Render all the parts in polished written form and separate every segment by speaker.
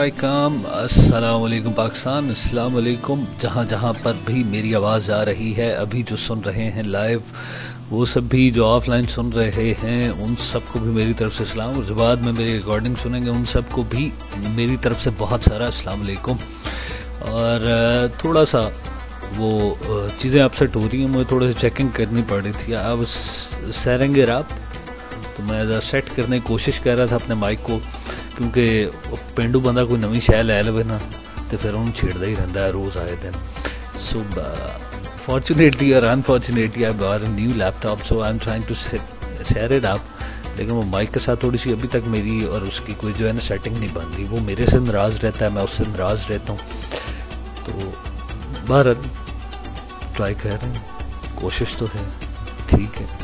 Speaker 1: आई कम। अस्सलाम वालेकुम पाकिस्तान, अस्सलाम वालेकुम जहाँ जहाँ पर भी मेरी आवाज़ आ रही है। अभी जो सुन रहे हैं लाइव, वो सब भी जो ऑफलाइन सुन रहे हैं उन सबको भी मेरी तरफ से सलाम, और जो बाद में मेरी रिकॉर्डिंग सुनेंगे उन सबको भी मेरी तरफ से बहुत सारा अस्सलाम वालेकुम। और थोड़ा सा वो चीज़ें अपसेट हो रही हैं, मुझे थोड़ा सा चेकिंग करनी पड़ रही थी। अब सैरेंगे रात तो मैं सेट करने की कोशिश कर रहा था अपने माइक को, क्योंकि पेंडू बंदा कोई नवी शै लै लवे ना तो फिर उन्होंने छेड़ता ही रहता है रोज़ आए दिन। सो फॉर्चुनेटली और unfortunately I got a new laptop, so I am trying to set it up. लेकिन वो माइक के साथ थोड़ी सी अभी तक मेरी और उसकी कोई जो है ना सेटिंग नहीं बन रही। वो मेरे से नाराज़ रहता है, मैं उससे नाराज़ रहता हूँ। तो भारत ट्राई कर रहे हैं, कोशिश तो है, ठीक है।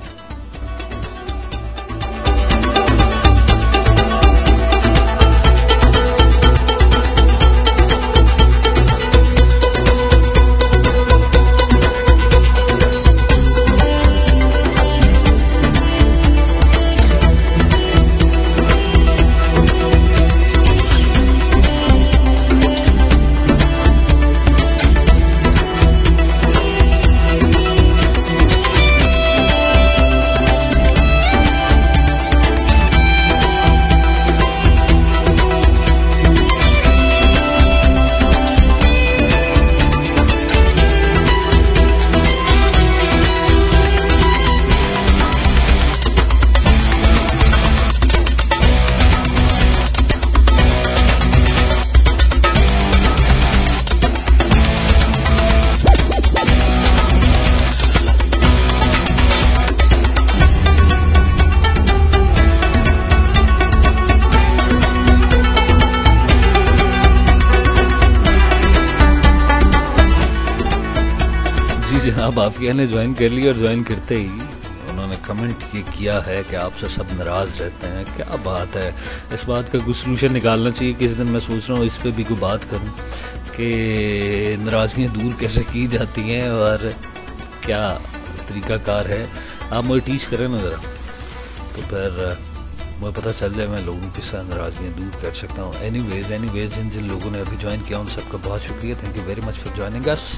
Speaker 1: अब आपके ने ज्वाइन कर लिया, और ज्वाइन करते ही उन्होंने कमेंट ये किया है कि आपसे सब नाराज़ रहते हैं। क्या बात है, इस बात का कुछ सोल्यूशन निकालना चाहिए। किस दिन मैं सोच रहा हूँ इस पर भी कोई बात करूँ कि नाराज़गियाँ दूर कैसे की जाती हैं और क्या तरीक़ाकार है। आप मुझे टीच करें ना ज़रा, तो फिर मुझे पता चल जाए मैं लोगों के साथ नाराज़गियाँ दूर कर सकता हूँ। एनीवेज जिन लोगों ने अभी ज्वाइन किया उन सबका बहुत शुक्रिया। Thank you very much for joining us.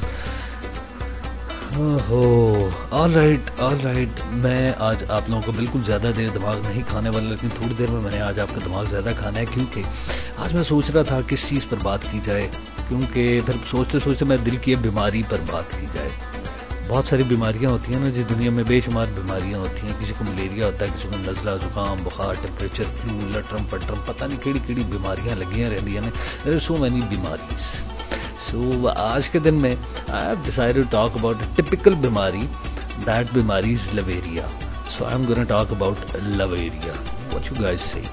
Speaker 1: ओहो, ऑल राइट। मैं आज आप लोगों को बिल्कुल ज़्यादा देर दिमाग नहीं खाने वाला, लेकिन थोड़ी देर में मैंने आज आपका दिमाग ज़्यादा खाना है, क्योंकि आज मैं सोच रहा था किस चीज़ पर बात की जाए। क्योंकि फिर सोचते सोचते मैं दिल की बीमारी पर बात की जाए। बहुत सारी बीमारियां होती हैं ना जिस दुनिया में, बेशुमार बीमारियां होती हैं। किसी को मलेरिया होता है, किसी को नज़ला, जुकाम, बुखार, टेम्परेचर, फ्लू, लटरम पटरम, पता नहीं केड़ी बीमारियां लगियां रहती हैं। देयर आर सो मैनी बीमारीज। सो आज के दिन में I have decided to talk about a typical बीमारी, दैट बीमारी इज लवेरिया। So I am gonna talk about लवेरिया। What you guys say?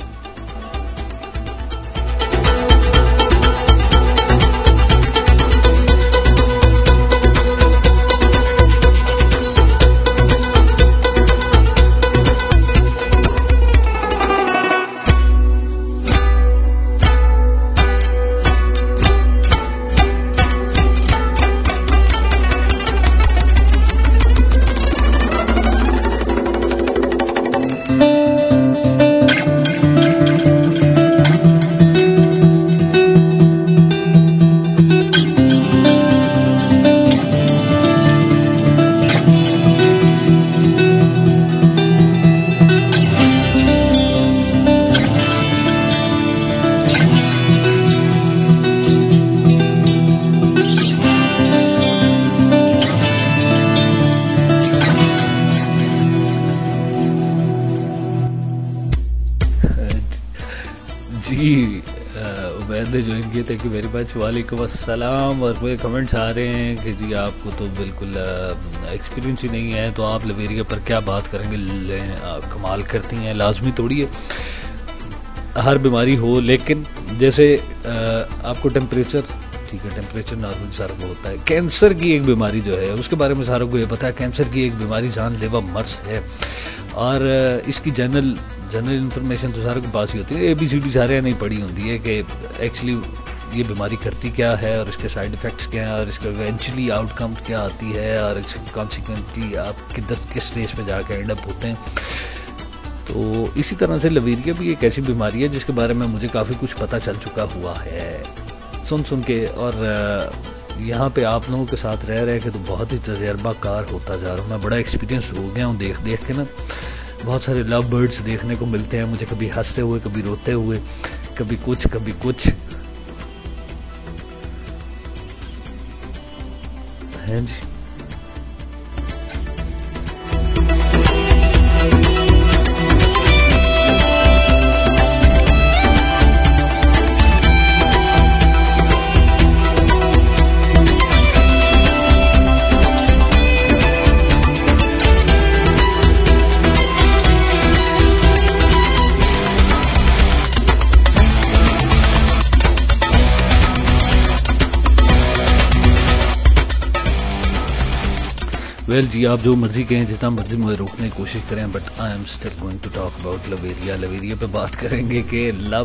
Speaker 1: जी उमैद ने ज्वाइन किए, थैंक यू वेरी मच। वालेकुम अस्सलाम। और मुझे कमेंट्स आ रहे हैं कि जी आपको तो बिल्कुल एक्सपीरियंस ही नहीं है, तो आप लवेरिया पर क्या बात करेंगे। कमाल करती हैं, लाजमी थोड़ी है हर बीमारी हो, लेकिन जैसे आपको टेम्परेचर, ठीक है, टेम्परेचर नॉर्मल सारा को होता है। कैंसर की एक बीमारी जो है उसके बारे में सारा को ये पता है। कैंसर की एक बीमारी जानलेवा मर्ज है, और इसकी जनरल इन्फॉर्मेशन तो सारे के पास ही होती है। ABCD सारे नहीं पड़ी होती है कि एक्चुअली ये बीमारी करती क्या है और इसके साइड इफ़ेक्ट्स क्या हैं और इसका इवेंचुअली आउटकम क्या आती है और कॉन्सिक्वेंटली आप किस स्टेज पे जाकर एंड अप होते हैं। तो इसी तरह से लवेरिया भी एक ऐसी बीमारी है जिसके बारे में मुझे काफ़ी कुछ पता चल चुका हुआ है सुन के। और यहाँ पे आप लोगों के साथ रह रहे के तो बहुत ही तजर्बाकार होता जा रहा हूँ मैं, बड़ा एक्सपीरियंस हो गया हूँ देख देख के ना। बहुत सारे लव बर्ड्स देखने को मिलते हैं मुझे, कभी हंसते हुए, कभी रोते हुए, कभी कुछ कभी कुछ है जी। वेल जी, आप जो मर्जी कहें, जितना मर्जी मुझे रोकने की कोशिश करें, but I am still going to talk about लवेरिया। लवेरिया पे बात करेंगे कि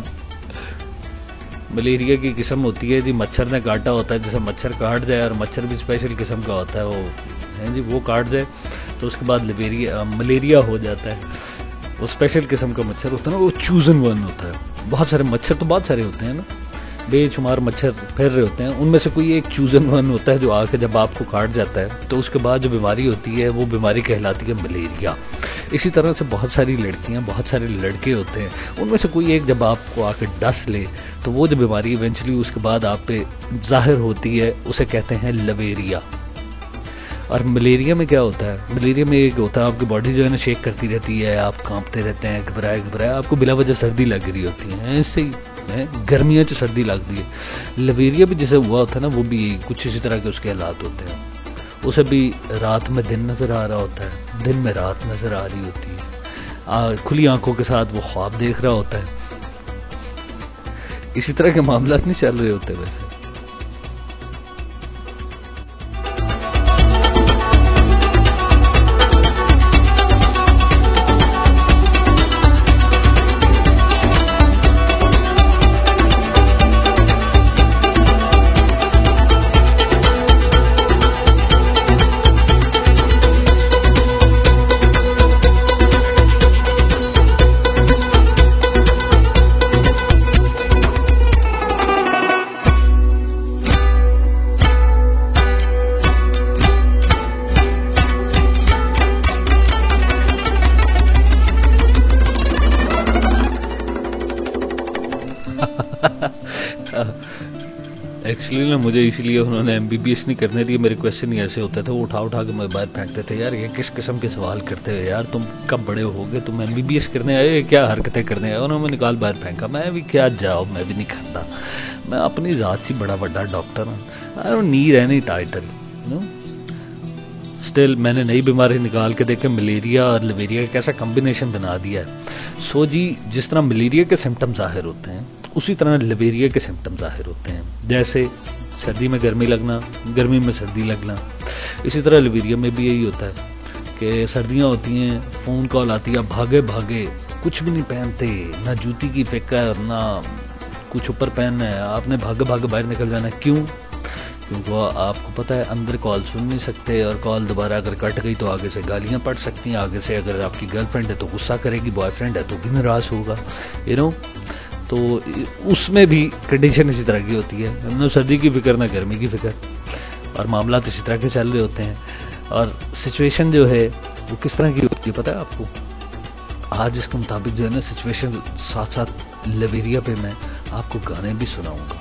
Speaker 1: मलेरिया की किस्म होती है जी, मच्छर ने काटा होता है। जैसे मच्छर काट जाए, और मच्छर भी स्पेशल किस्म का होता है वो है जी, वो काट जाए तो उसके बाद मलेरिया हो जाता है। वो स्पेशल किस्म का मच्छर होता है ना, वो चूजन वन होता है। बहुत सारे मच्छर तो बहुत सारे होते हैं ना, बेशुमार मच्छर फिर रहे होते हैं, उनमें से कोई एक चूजन वन होता है जो आके जब आपको काट जाता है तो उसके बाद जो बीमारी होती है वो बीमारी कहलाती है मलेरिया। इसी तरह से बहुत सारी लड़कियां, बहुत सारे लड़के होते हैं, उनमें से कोई एक जब आपको आके डस ले तो वो जो बीमारी इवेंचुअली उसके बाद आप पे जाहिर होती है, उसे कहते हैं लवेरिया। और मलेरिया में क्या होता है, मलेरिया में एक होता है आपकी बॉडी जो है ना शेक करती रहती है, आप कांपते रहते हैं, घबराए, आपको बिला वजह सर्दी लग रही होती है, ऐसे ही गर्मियों से सर्दी लगती है। लवेरिया भी जैसे हुआ होता है ना, वो भी कुछ इसी तरह के उसके हालात होते हैं। उसे भी रात में दिन नज़र आ रहा होता है, दिन में रात नज़र आ रही होती है, खुली आंखों के साथ वो ख्वाब देख रहा होता है। इसी तरह के मामला नहीं चल रहे होते वैसे। एक्चुअली ना मुझे इसीलिए उन्होंने MBBS नहीं करने दिए। मेरे क्वेश्चन ही ऐसे होते थे, वो उठा के मैं बाहर फेंकते थे। यार ये किस किस्म के सवाल करते हो यार, तुम कब बड़े होगे, तुम MBBS करने आए, क्या हरकतें करने आए। उन्होंने निकाल बाहर फेंका। मैं भी क्या जाओ, मैं भी नहीं खाता, मैं अपनी ज़ात से बड़ा बड़ा डॉक्टर हूँ, I don't need any title no. Still मैंने नई बीमारी निकाल के देखे, मलेरिया और लवेरिया का कैसा कम्बिनेशन बना दिया है। सो जी, जिस तरह मलेरिया के सिम्टम जाहिर होते हैं उसी तरह लवेरिया के सिम्टम जाहिर होते हैं। जैसे सर्दी में गर्मी लगना, गर्मी में सर्दी लगना, इसी तरह लवेरिया में भी यही होता है कि सर्दियां होती हैं, फ़ोन कॉल आती है, भागे भागे, कुछ भी नहीं पहनते, ना जूती की फिक्र, ना कुछ ऊपर पहनना है, आपने भागे भागे बाहर निकल जाना है। क्यों? क्योंकि आपको पता है अंदर कॉल सुन नहीं सकते, और कॉल दोबारा अगर कट गई तो आगे से गालियाँ पड़ सकती हैं, आगे से अगर आपकी गर्लफ्रेंड है तो गुस्सा करेगी, बॉयफ्रेंड है तो भी नाराज़ होगा, यू नो। तो उसमें भी कंडीशन इसी तरह की होती है, ना सर्दी की फिक्र ना गर्मी की फिक्र, और मामला तो इसी तरह के चल रहे होते हैं। और सिचुएशन जो है वो किस तरह की होती है पता है आपको? आज इसके मुताबिक जो है ना सिचुएशन, साथ साथ लवेरिया पे मैं आपको गाने भी सुनाऊंगा,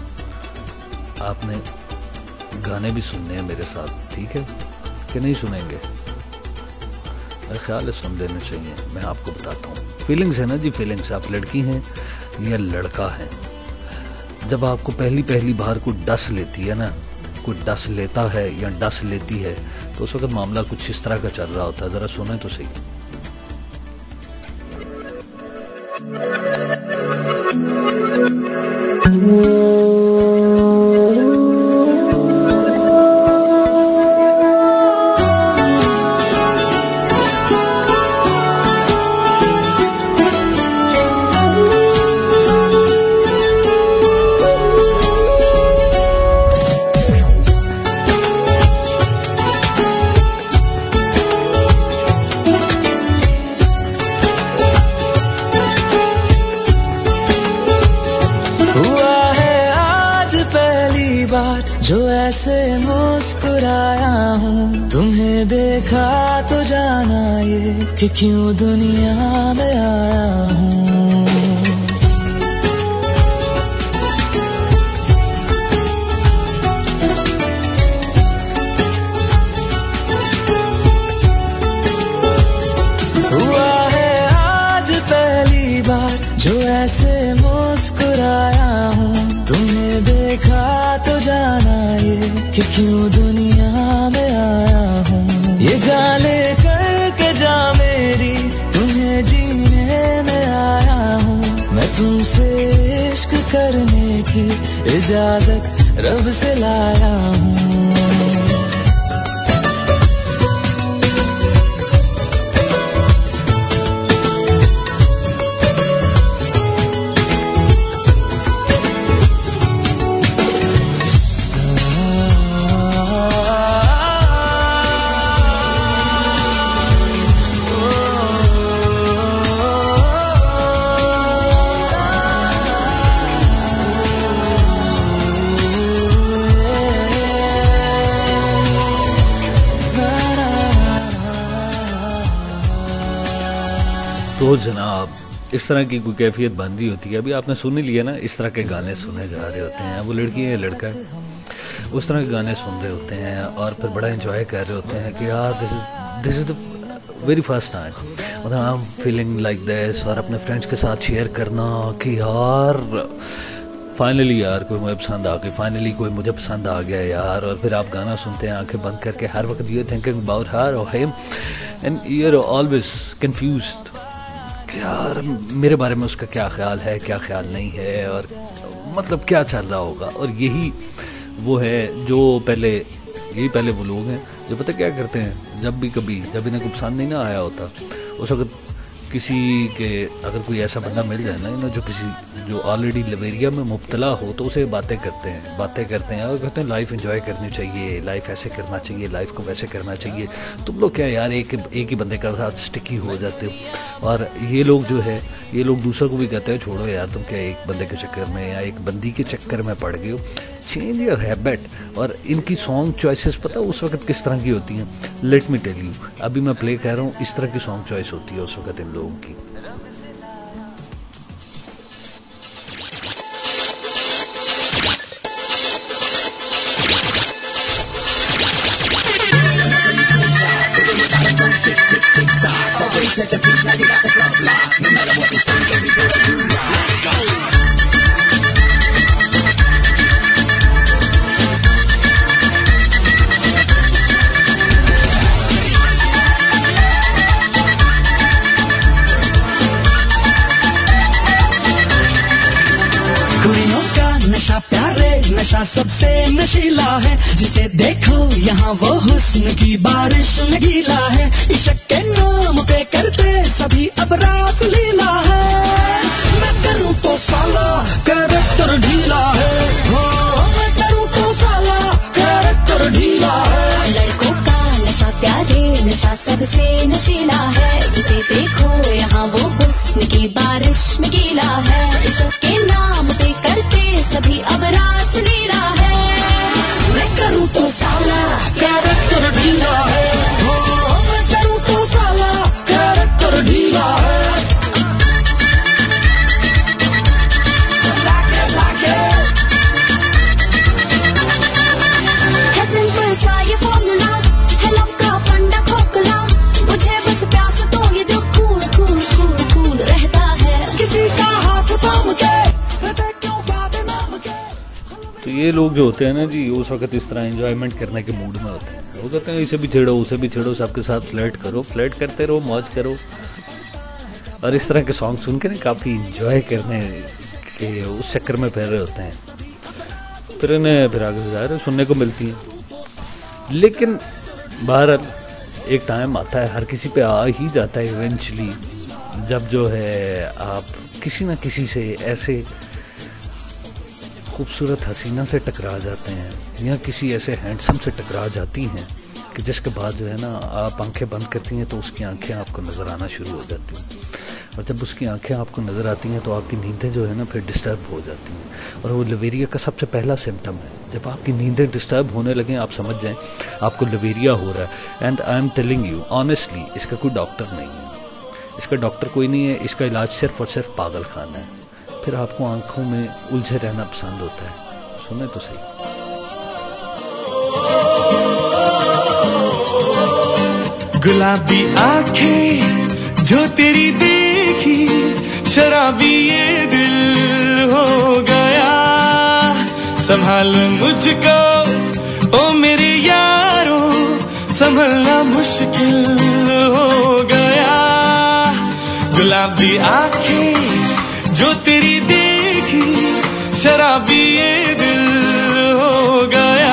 Speaker 1: आपने गाने भी सुनने हैं मेरे साथ, ठीक है कि नहीं सुनेंगे? मेरा ख्याल है सुन लेने चाहिए। मैं आपको बताता हूँ, फीलिंग्स है ना जी, फीलिंग्स। आप लड़की हैं या लड़का है, जब आपको पहली बार कोई डस लेती है ना, कोई डस लेता है या डस लेती है, तो उस वक्त मामला कुछ इस तरह का चल रहा होता है। ज़रा सुने तो सही।
Speaker 2: आया हूँ, तुम्हें देखा तो जाना ये कि क्यों दुनिया में आया हूँ। हुआ है आज पहली बार जो ऐसे मुस्कुराया हूँ, तुम्हें देखा तो जाना ये कि क्यों दुनिया में आया हूँ। ये जाने करके जा मेरी तुम्हें जीने में आया हूँ, मैं तुमसे इश्क करने की इजाजत रब से लाया हूँ।
Speaker 1: तो जनाब इस तरह की कोई कैफियत बन रही होती है। अभी आपने सुन ही लिया ना, इस तरह के गाने सुने जा रहे होते हैं, वो लड़की है लड़का है, उस तरह के गाने सुन रहे होते हैं और फिर बड़ा एंजॉय कर रहे होते हैं कि यार this is the very first time मतलब I am feeling like this, और अपने फ्रेंड्स के साथ शेयर करना कि यार फाइनली यार कोई मुझे पसंद आ गई, फाइनली कोई मुझे पसंद आ गया यार। और फिर आप गाना सुनते हैं आंखें बंद करके, हर वक्त ये थिंकिंग अबाउट हर और him and you are always confused कि यार मेरे बारे में उसका क्या ख्याल है, क्या ख्याल नहीं है, और मतलब क्या चल रहा होगा। और यही वो है जो पहले वो लोग हैं जो पता क्या करते हैं, जब इन्हें कोई पसंद नहीं ना आया होता उस वक्त किसी के अगर कोई ऐसा बंदा मिल जाए ना जो ऑलरेडी लवेरिया में मुब्तला हो तो उसे बातें करते हैं और कहते हैं लाइफ एंजॉय करनी चाहिए, लाइफ ऐसे करना चाहिए, लाइफ को वैसे करना चाहिए। तुम लोग क्या यार एक ही बंदे का साथ स्टिकी हो जाते हो। और ये लोग दूसरों को भी कहते हैं छोड़ो यार तुम क्या एक बंदे के चक्कर में या एक बंदी के चक्कर में पड़ गए हो, चेंज योर हैबिट। और इनकी सॉन्ग चॉइसेस पता उस वक्त किस तरह की होती हैं, लेट मी टेल यू। अभी मैं प्ले कर रहा हूँ, इस तरह की सॉन्ग चॉइस होती है उस वक्त इन लोगों की।
Speaker 2: नशा सबसे नशीला है, जिसे देखो यहाँ वो हुस्न की बारिश में गीला है। इश्क के नाम पे करते सभी अब रास लीला है। मैं करूँ तो साला कैरेक्टर ढीला है, मैं करूँ तो साला कैरेक्टर ढीला है।
Speaker 3: लड़कों का नशा प्यारे नशा सबसे नशीला है, जिसे देखो यहाँ वो हुस्न की बारिश में गीला है। इश्क के नाम पे करते सभी अब रास लीला है।
Speaker 2: मैं करूँ तो साला कैरेक्टर ढीला है, मैं करूँ तो साला कैरेक्टर ढीला है।
Speaker 3: सिंपल सा ये फॉर्मूला है लव का फंडा खोखला, मुझे बस प्यास तो ये दिल कूल कूल कूल कूल रहता है।
Speaker 2: किसी का हाथ थाम के क्यों बातें नाम के।
Speaker 1: तो ये लोग जो होते हैं ना जी, उस वक्त इस तरह एंजॉयमेंट करने के मूड में होते हैं। वो कहते हैं इसे भी छेड़ो उसे भी छेड़ो, सबके साथ फ्लर्ट करो, फ्लर्ट करते रहो, मौज करो। और इस तरह के सॉन्ग सुन के ना काफ़ी इंजॉय करने के उस चक्कर में फिर रहे होते हैं, फिर इन्हें फिर आगे ज़ाहिर सुनने को मिलती हैं। लेकिन बहरहाल एक टाइम आता है, हर किसी पे आ ही जाता है इवेंचुअली, जब जो है आप किसी ना किसी से ऐसे खूबसूरत हसीना से टकरा जाते हैं या किसी ऐसे हैंडसम से टकरा जाती हैं कि जिसके बाद जो है ना आप आंखें बंद करती हैं तो उसकी आंखें आपको नज़र आना शुरू हो जाती हैं। और जब उसकी आंखें आपको नज़र आती हैं तो आपकी नींदें जो है ना फिर डिस्टर्ब हो जाती हैं। और वो लवेरिया का सबसे पहला सिम्टम है। जब आपकी नींदें डिस्टर्ब होने लगें, आप समझ जाएं आपको लवेरिया हो रहा है। And I am telling you honestly, इसका कोई डॉक्टर नहीं है, इसका डॉक्टर कोई नहीं है, इसका इलाज सिर्फ और सिर्फ पागल खाना है। फिर आपको आंखों में उलझे रहना पसंद होता है। सुने तो सही।
Speaker 2: गुलाबी आंखें जो तेरी देखी, शराबी ये दिल हो गया। संभाल मुझको ओ मेरे यारों, संभलना मुश्किल हो गया। गुलाबी आंखें जो तेरी देखी, शराबी ये दिल हो गया।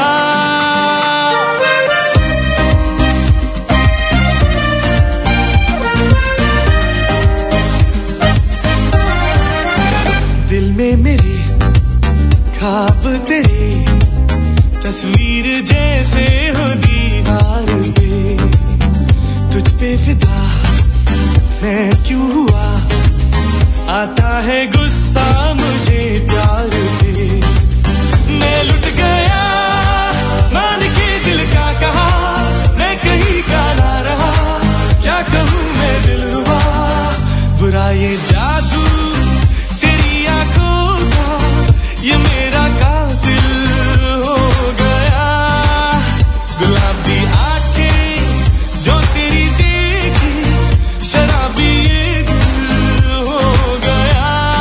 Speaker 2: दिल में मेरे ख्वाब तेरे, तस्वीर जैसे हो दीवार पे। तुझ पे फिदा मैं क्यों हुआ, आता है गुस्सा मुझे प्यार पे। मैं लुट गया मान के दिल का कहा, मैं कहीं का ना रहा, क्या कहूँ मैं दिलरुबा। बुरा ये जादू तेरी आंखों का, ये मेरा कातिल हो गया। गुलाबी आंखें जो तेरी देखी, शराबी ये दिल हो गया।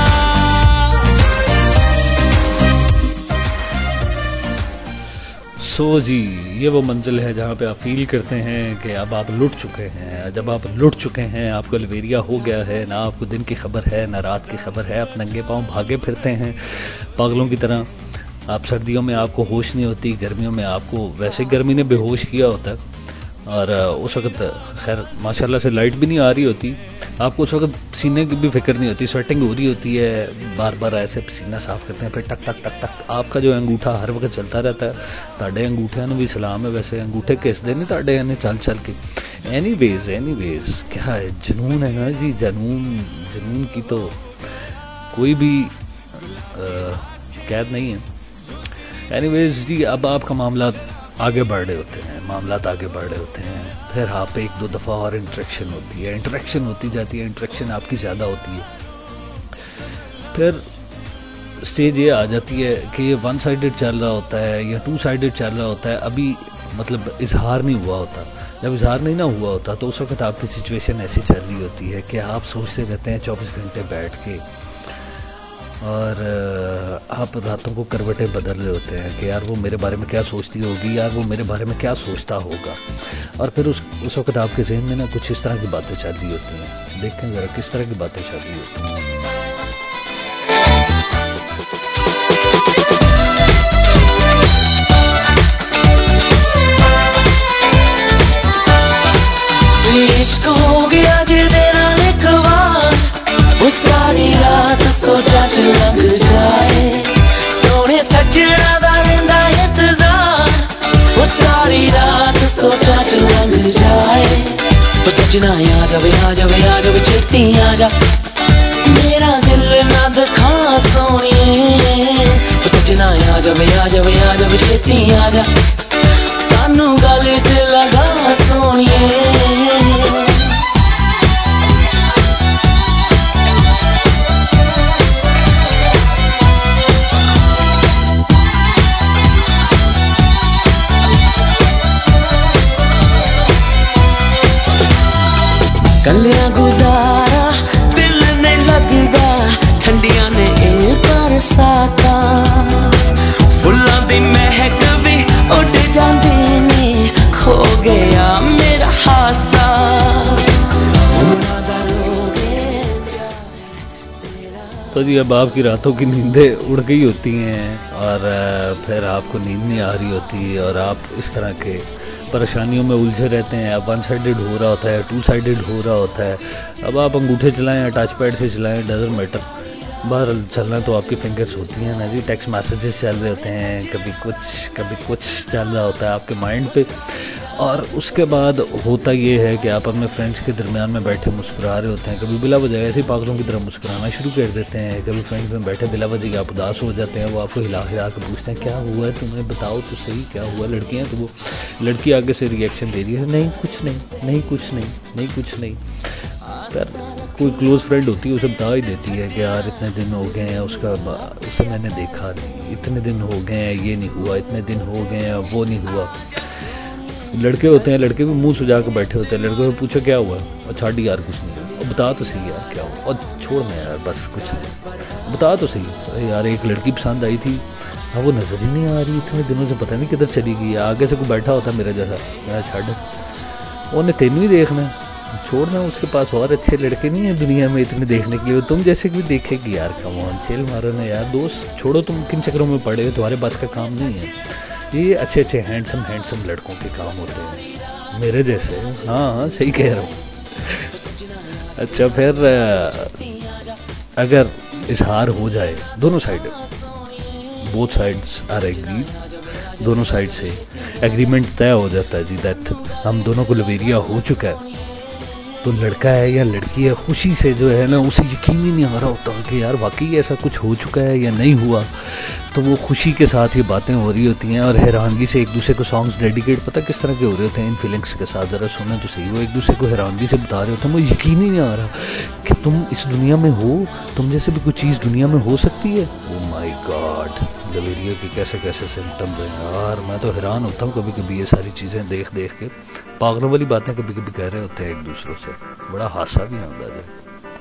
Speaker 1: सो जी, ये वो मंजिल है जहाँ पे आप फील करते हैं कि अब आप लुट चुके हैं। जब आप लुट चुके हैं, आपको लवेरिया हो गया है, ना आपको दिन की खबर है ना रात की खबर है, आप नंगे पाँव भागे फिरते हैं पागलों की तरह। आप सर्दियों में आपको होश नहीं होती, गर्मियों में आपको वैसे गर्मी ने बेहोश किया होता है, और उस वक्त खैर माशाल्लाह से लाइट भी नहीं आ रही होती, आपको उस वक्त सीने की भी फिक्र नहीं होती, स्वेटिंग हो रही होती है, बार बार ऐसे पसीना साफ करते हैं, फिर टक टक टक टक आपका जो अंगूठा हर वक्त चलता रहता है। ताड़े अंगूठे भी सलाम है, वैसे अंगूठे किसदे नहीं ताड़े ने चल चल के। एनीवेज क्या है, जुनून है ना जी, जुनून की तो कोई भी कैद नहीं है। एनीवेज जी, अब आपका मामला आगे बढ़ रहे होते हैं, मामलात आगे बढ़ रहे होते हैं, फिर आप एक दो दफ़ा और इंटरेक्शन होती है, इंटरेक्शन होती जाती है, इंटरेक्शन आपकी ज़्यादा होती है। फिर स्टेज ये आ जाती है कि ये वन साइडेड चल रहा होता है या टू साइडेड चल रहा होता है, अभी मतलब इजहार नहीं हुआ होता। जब इजहार नहीं ना हुआ होता तो उस वक्त आपकी सिचुएशन ऐसी चल रही होती है कि आप सोचते रहते हैं 24 घंटे बैठ के, और आप रातों को करवटें बदल रहे होते हैं कि यार वो मेरे बारे में क्या सोचती होगी, यार वो मेरे बारे में क्या सोचता होगा। और फिर उस वक्त आपके जहन में ना कुछ इस तरह की बातें चल रही होती हैं। देखें ज़रा किस तरह की बातें चल रही होती हैं।
Speaker 2: इश्क हो गया जिदे नाल कवाल, वो सारी रात सोचा च लंघ जाए। सोने सजना दा रहिंदा इंतजार, वो सारी रात सोचा च लंघ जाए। वो सजना आ जावे आ जावे आ जावे छेती आ जा, मेरा दिल ना दुखा सोनिए। वो सजना आ जावे आ जावे आ जावे छेती आ जा, सानू गले से लगा सोनिए। कलियां गुजारा दिल नहीं लगदा, ठंडियां ने ए बरसाता, फुल्लां दी महक भी उड़ जांदी ने, खो गया मेरा हासा।
Speaker 1: तो जी, अब आपकी रातों की नींदें उड़ गई होती हैं और फिर आपको नींद नहीं आ रही होती, और आप इस तरह के परेशानियों में उलझे रहते हैं। अब वन साइडेड हो रहा होता है, टू साइडेड हो रहा होता है। अब आप अंगूठे चलाएं या टच पैड से चलाएं, डजंट मैटर, बाहर चलना तो आपकी फिंगर्स होती हैं ना जी। टेक्स्ट मैसेजेस चल रहे होते हैं, कभी कुछ चल रहा होता है आपके माइंड पे, और उसके बाद होता ये है कि आप अपने फ्रेंड्स के दरमियान में बैठे मुस्कुरा रहे होते हैं, कभी बिला वजह ऐसे ही पागलों की तरह मुस्कुराना शुरू कर देते हैं, कभी फ्रेंड्स में बैठे बिला वजह आप उदास हो जाते हैं, वो आपको हिला हिला कर पूछते हैं क्या हुआ है तुम्हें, बताओ तो सही क्या हुआ। लड़कियाँ तो वो लड़की आगे से रिएक्शन दे रही है नहीं कुछ नहीं, नहीं कुछ नहीं, नहीं कुछ नहीं। पर कोई क्लोज़ फ्रेंड होती है उसे बता ही देती है कि यार इतने दिन हो गए हैं उसे मैंने देखा नहीं, इतने दिन हो गए हैं ये नहीं हुआ, इतने दिन हो गए हैं वो नहीं हुआ। लड़के होते हैं, लड़के भी मुंह सुझा के बैठे होते हैं, लड़के को पूछो क्या हुआ, और छाड़ यार कुछ नहीं, और बता तो सही यार क्या हुआ, और छोड़ मैं यार बस कुछ नहीं, बता तो सही यार एक लड़की पसंद आई थी, हाँ वो नज़र ही नहीं आ रही इतने दिनों से, पता नहीं किधर चली गई, आगे से कोई बैठा होता मेरे जैसा, मैं छाड़ उन्हें तेन ही देखना, छोड़ना, उसके पास और अच्छे लड़के नहीं है दुनिया में इतने देखने के लिए, तुम जैसे कि देखेगी यार, कम ऑन चिल मारो ना यार दोस्त, छोड़ो तुम किन चक्रों में पड़े हो, तुम्हारे पास का काम नहीं है, ये अच्छे अच्छे हैंडसम लड़कों के काम होते हैं मेरे जैसे। हाँ सही कह रहा हूँ। अच्छा फिर अगर इजहार हो जाए दोनों side, both sides are agreed, दोनों साइड से एग्रीमेंट तय हो जाता है जी दैट हम दोनों को लवेरिया हो चुका है, तो लड़का है या लड़की है खुशी से जो है ना उसे यकीन ही नहीं आ रहा होता कि यार वाकई ऐसा कुछ हो चुका है या नहीं हुआ, तो वो खुशी के साथ ये बातें हो रही होती हैं और हैरानगी से एक दूसरे को सॉन्ग्स डेडिकेट पता किस तरह के हो रहे होते हैं इन फीलिंग्स के साथ, ज़रा सुने तो सही, वो एक दूसरे को हैरानगी से बता रहे होते हैं, मुझे यकीन ही नहीं आ रहा कि तुम इस दुनिया में हो, तुम जैसे भी कोई चीज़ दुनिया में हो सकती है। ओह माय गॉड, लवेरिया के कैसे कैसे सिम्टम्स हैं यार, मैं तो हैरान होता हूँ कभी कभी ये सारी चीज़ें देख देख के, पागलों वाली बातें कभी कभी कह रहे होते हैं एक दूसरों से, बड़ा हादसा भी आता है।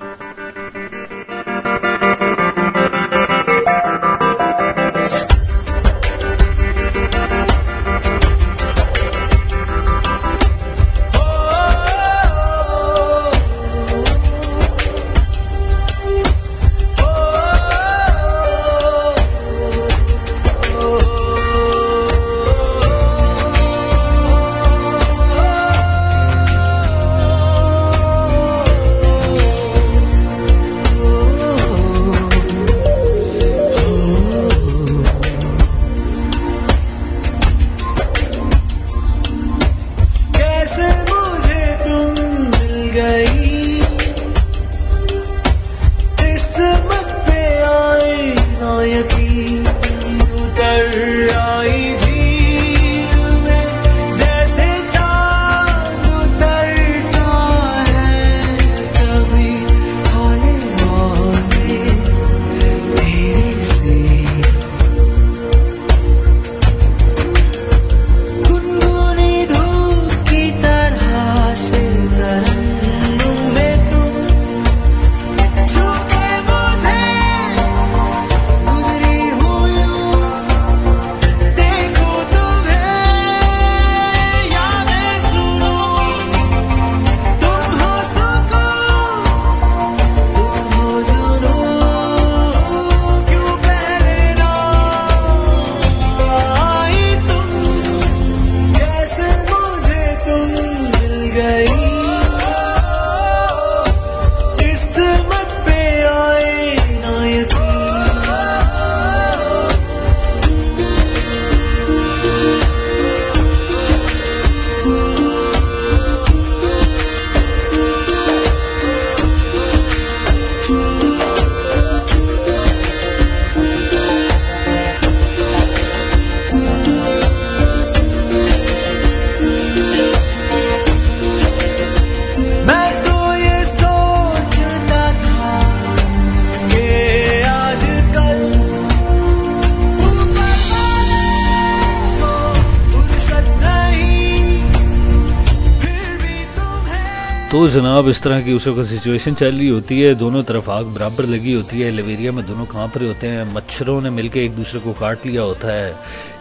Speaker 1: तो जनाब इस तरह की उसको सिचुएशन चल रही होती है, दोनों तरफ आग बराबर लगी होती है, लवेरिया में दोनों कांप रहे होते हैं, मच्छरों ने मिलकर एक दूसरे को काट लिया होता है,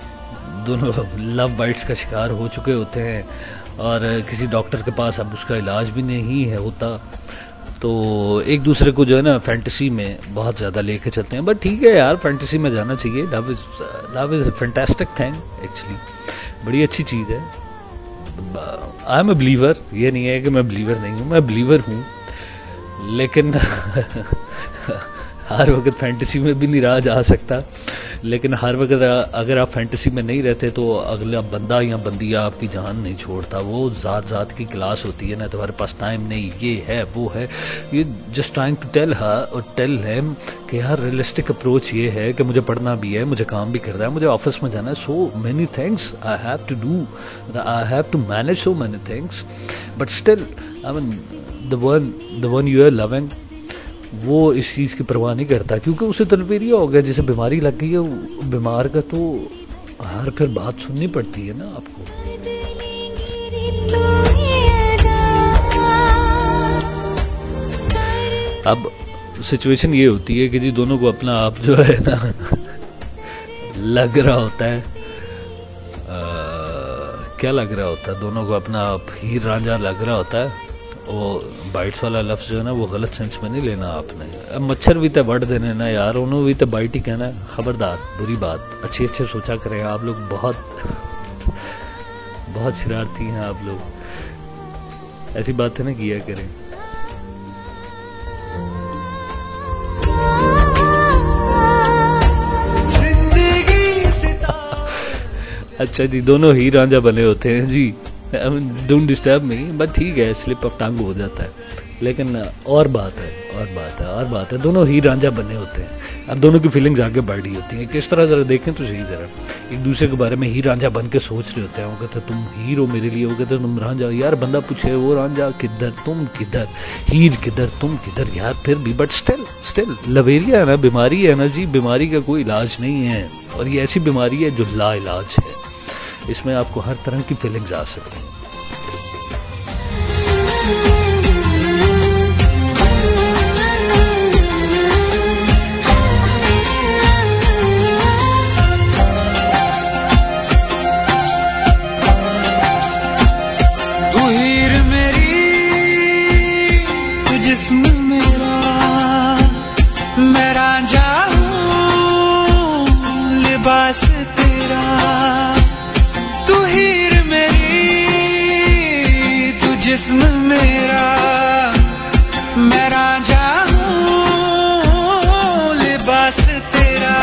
Speaker 1: दोनों लव बाइट्स का शिकार हो चुके होते हैं और किसी डॉक्टर के पास अब उसका इलाज भी नहीं है होता, तो एक दूसरे को जो है ना फैंटेसी में बहुत ज़्यादा लेके चलते हैं। बट ठीक है यार, फैंटेसी में जाना चाहिए, love is fantastic thing actually, बड़ी अच्छी चीज़ है। आई एम ए बिलीवर, ये नहीं है कि मैं बिलीवर नहीं हूँ, मैं बिलीवर हूँ, लेकिन हर वक्त फैंटेसी में भी नहीं रहा जा सकता, लेकिन हर वक्त अगर आप फैंटेसी में नहीं रहते तो अगला बंदा या बंदिया आपकी जान नहीं छोड़ता। वो ज़ात की क्लास होती है ना, तुम्हारे पास टाइम नहीं, ये है वो है। ये just trying to tell her और टेल हिम कि यार रियलिस्टिक अप्रोच ये है कि मुझे पढ़ना भी है, मुझे काम भी करना है, मुझे ऑफिस में जाना है, so many things I have to do, I have to manage so many things, but still I mean the one you are loving वो इस चीज़ की परवाह नहीं करता, क्योंकि उसे तलपेरिया हो गया, जैसे बीमारी लग गई है बीमार का, तो हर फिर बात सुननी पड़ती है ना आपको। अब सिचुएशन ये होती है कि जी दोनों को अपना आप जो है ना लग रहा होता है, क्या लग रहा होता है, दोनों को अपना आप हीर रांझा लग रहा होता है। वो बाइट्स वाला लफ्ज़ जो है ना वो गलत सेंस में नहीं लेना आपने। अब मच्छर भी तो बढ़ देने ना यार, उन्होंने भी तो बाइट ही कहना है, खबरदार, बुरी बात, अच्छे सोचा करें आप लोग, बहुत शरारती हैं आप लोग, ऐसी बातें ना किया करें। अच्छा जी, दोनों ही रांझा बने होते हैं जी, डोंट डिस्टर्ब मी, बट ठीक है, स्लिप ऑफ टंग हो जाता है, लेकिन और बात है, दोनों ही रांझा बने होते हैं। अब दोनों की फीलिंग्स आगे बढ़ रही होती हैं, किस तरह जरा देखें तो सही, जरा एक दूसरे के बारे में ही रांझा बन के सोच रहे होते हैं। वो कहते तुम हीर हो मेरे लिए, वो कहते तुम रांझा, यार बंदा पूछे वो रांझा किधर, तुम किधर, हीर किधर, तुम किधर, यार फिर भी बट स्टिल लवेरिया है ना, बीमारी है ना जी, बीमारी का कोई इलाज नहीं है, और ये ऐसी बीमारी है जो ला इलाज है, इसमें आपको हर तरह की फीलिंग्स आ सकती हैं।
Speaker 2: तू हीर मेरी, तू जिस्म मेरा, मैं रांझा हूँ लिबास तेरा। जिस्म मेरा, मैं रांझा हूँ लिबास तेरा।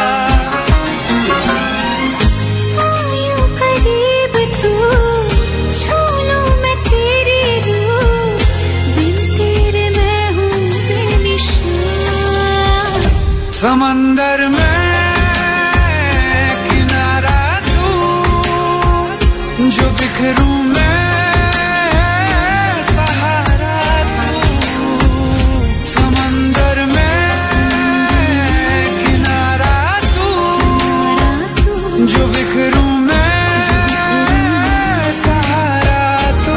Speaker 3: आयो करीब तू, छू लूं मैं तेरी रूह, बिन तेरे मैं हूँ बेनिशान।
Speaker 2: समंदर में किनारा तू, जो बिखरूं मैं जो बिखरूं मैं सहारा तू।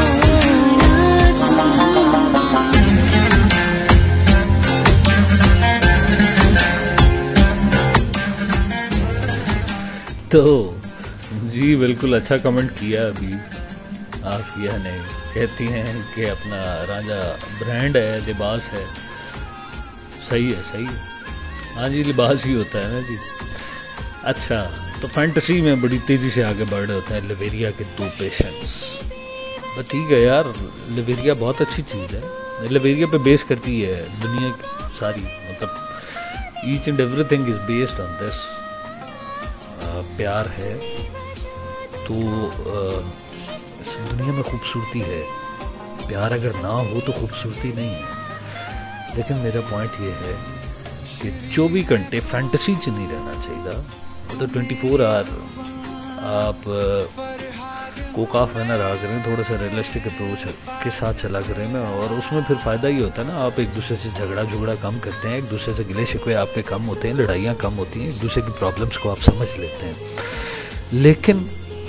Speaker 1: तो जी बिल्कुल अच्छा कमेंट किया अभी आफिया ने, कहती हैं कि अपना रांझा ब्रांड है, लिबास है, सही है, हाँ जी लिबास ही होता है ना जी। अच्छा, तो फैंटेसी में बड़ी तेज़ी से आगे बढ़ रहे होते हैं लिवेरिया के दो पेशेंट्स। बस ठीक है यार, लिवेरिया बहुत अच्छी चीज़ है, लिवेरिया पे बेस करती है दुनिया की सारी, मतलब each and everything is based on this. प्यार है तो इस दुनिया में खूबसूरती है, प्यार अगर ना हो तो खूबसूरती नहीं है। लेकिन मेरा पॉइंट ये है कि 24 घंटे फैंटेसी च नहीं रहना चाहिए, तो 24 आवर आप कोकाफ में ना रहा करें, थोड़ा सा रियलिस्टिक अप्रोच के साथ चला करें ना, और उसमें फिर फ़ायदा ये होता है ना, आप एक दूसरे से झगड़ा कम करते हैं, एक दूसरे से गिले शिकवे आपके कम होते हैं, लड़ाइयाँ कम होती हैं, एक दूसरे की प्रॉब्लम्स को आप समझ लेते हैं। लेकिन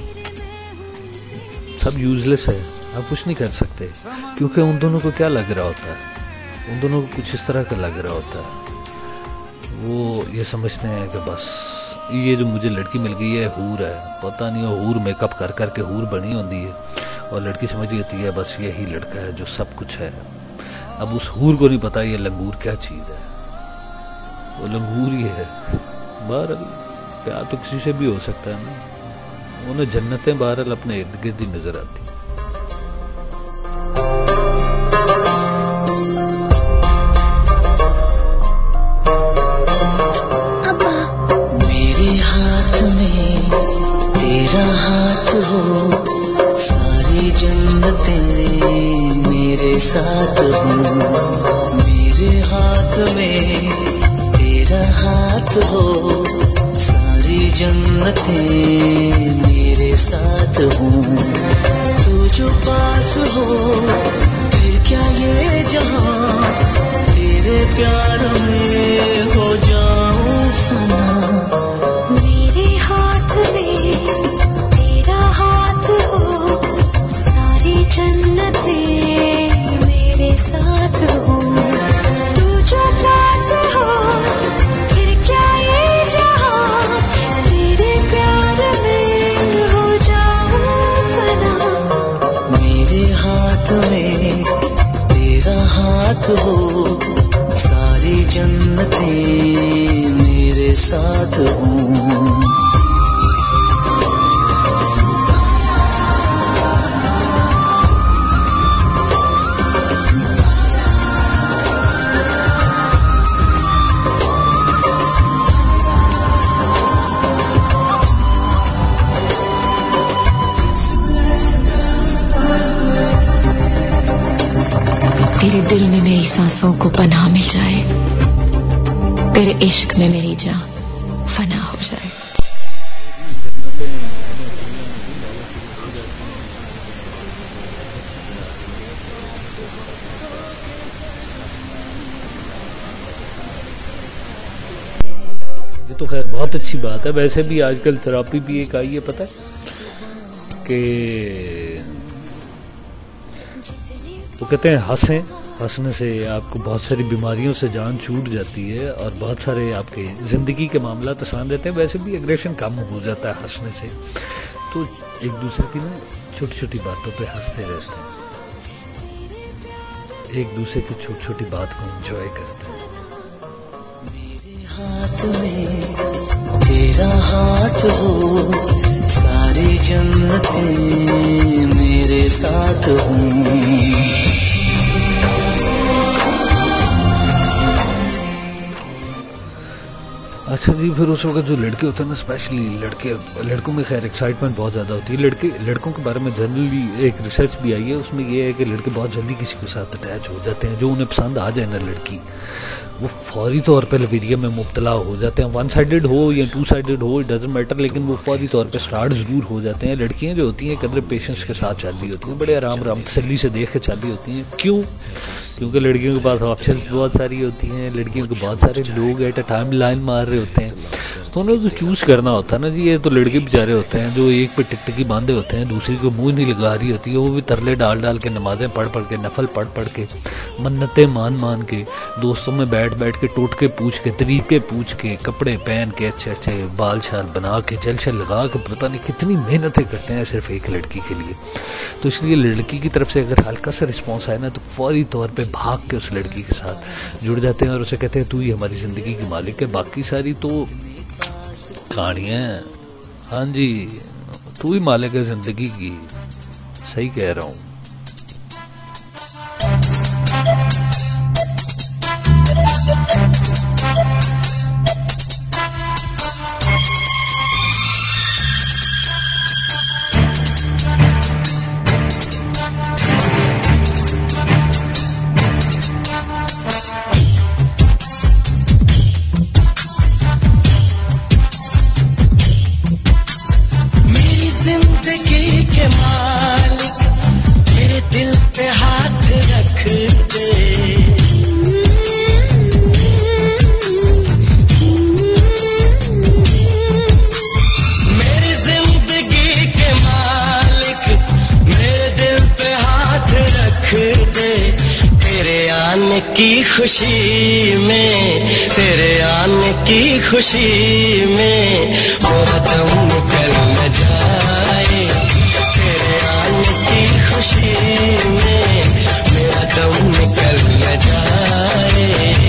Speaker 1: सब यूजलेस है, आप कुछ नहीं कर सकते, क्योंकि उन दोनों को क्या लग रहा होता है, उन दोनों को कुछ इस तरह का लग रहा होता है, वो ये समझते हैं कि बस ये जो मुझे लड़की मिल गई है हूर है, पता नहीं वो हूर मेकअप कर करके हूर बनी होती है, और लड़की समझ रही होती है बस यही लड़का है जो सब कुछ है। अब उस हूर को नहीं पता ये लंगूर क्या चीज़ है, वो लंगूर ही है। बहरहाल प्यार तो किसी से भी हो सकता है ना, उन्हें जन्नतें बहरहाल अपने इर्द गिर्द ही नजर आती।
Speaker 2: साथ हूँ। मेरे हाथ में तेरा हाथ हो, सारी जन्नतें मेरे साथ हूँ। तू जो पास हो फिर क्या ये जहां, तेरे प्यार में हो जाऊं फना।
Speaker 3: मेरे हाथ में तेरा हाथ हो, सारी जन्नतें मेरे साथ हो। तू जो पास हो फिर क्या ये जहां, तेरे प्यार में हो जाऊं फना।
Speaker 2: मेरे हाथ में तेरा हाथ हो, सारी जन्नतें मेरे साथ हूँ।
Speaker 3: तेरे दिल में मेरी सांसों को पनाह मिल जाए, तेरे इश्क में मेरी जान फना हो जाए।
Speaker 1: ये तो खैर बहुत अच्छी बात है। वैसे भी आजकल थेरेपी भी एक आई है, पता है कि वो कहते हैं हंसने से आपको बहुत सारी बीमारियों से जान छूट जाती है और बहुत सारे आपके ज़िंदगी के मामला आसान रहते हैं। वैसे भी एग्रेशन कम हो जाता है हंसने से। तो एक दूसरे की ना छोटी छोटी बातों पे हंसते रहते हैं, एक दूसरे की छोटी छोटी बात को एंजॉय करते हैं।
Speaker 2: मेरे हाथ में तेरा हाथ हो, सारी जन्नतें मेरे साथ हूँ।
Speaker 1: अच्छा जी, फिर उस वक्त जो लड़के होते हैं ना, स्पेशली लड़कों में खैर एक्साइटमेंट बहुत ज़्यादा होती है। लड़कों के बारे में जनरली एक रिसर्च भी आई है, उसमें ये है कि लड़के बहुत जल्दी किसी के साथ अटैच हो जाते हैं। जो उन्हें पसंद आ जाए ना लड़की, वो फौरी तौर पे लवीरिया में मुब्तला हो जाते हैं। वन साइडेड हो या टू साइडेड हो, इट डजंट मैटर, लेकिन वो फौरी तौर पे स्टार्ट ज़रूर हो जाते हैं। लड़कियां जो होती हैं कदर पेशेंस के साथ चल रही होती हैं, बड़े आराम तसल्ली से देख के चल रही होती हैं। क्यों? क्योंकि लड़कियों के पास ऑप्शंस बहुत सारी होती हैं, लड़कियों को बहुत सारे लोग एट अ टाइम लाइन मार रहे होते हैं। तो उन्हें जो चूज़ करना होता है ना जी, ये तो लड़के बेचारे होते हैं जो एक पे टिकटकी बांधे होते हैं, दूसरी को मुंह नहीं लगा रही होती है। वो भी तरले डाल के, नमाजें पढ़ के, नफल पढ़ के, मन्नतें मान के, दोस्तों में बैठ के, टोटके पूछ के, तरीके पूछ के, कपड़े पहन के, अच्छे बाल शाल बना के, जल शल लगा के, पता नहीं कितनी मेहनतें करते हैं सिर्फ एक लड़की के लिए। तो इसलिए लड़की की तरफ से अगर हल्का सा रिस्पॉन्स आए ना, तो फौरी तौर पे भाग के उस लड़की के साथ जुड़ जाते हैं और उसे कहते हैं तू ही हमारी ज़िंदगी की मालिक है, बाकी सारी तो कहानियाँ। हाँ जी, तू ही मालिक है ज़िंदगी की। सही कह रहा हूँ।
Speaker 2: जिंदगी के मालिक मेरे दिल पे हाथ रख दे, मेरी जिंदगी के मालिक मेरे दिल पे हाथ रख दे। तेरे आने की खुशी में, तेरे आने की खुशी में मेरा दम निकल न जाए। तेरे आने की खुशी में मेरा दम निकल न जाए।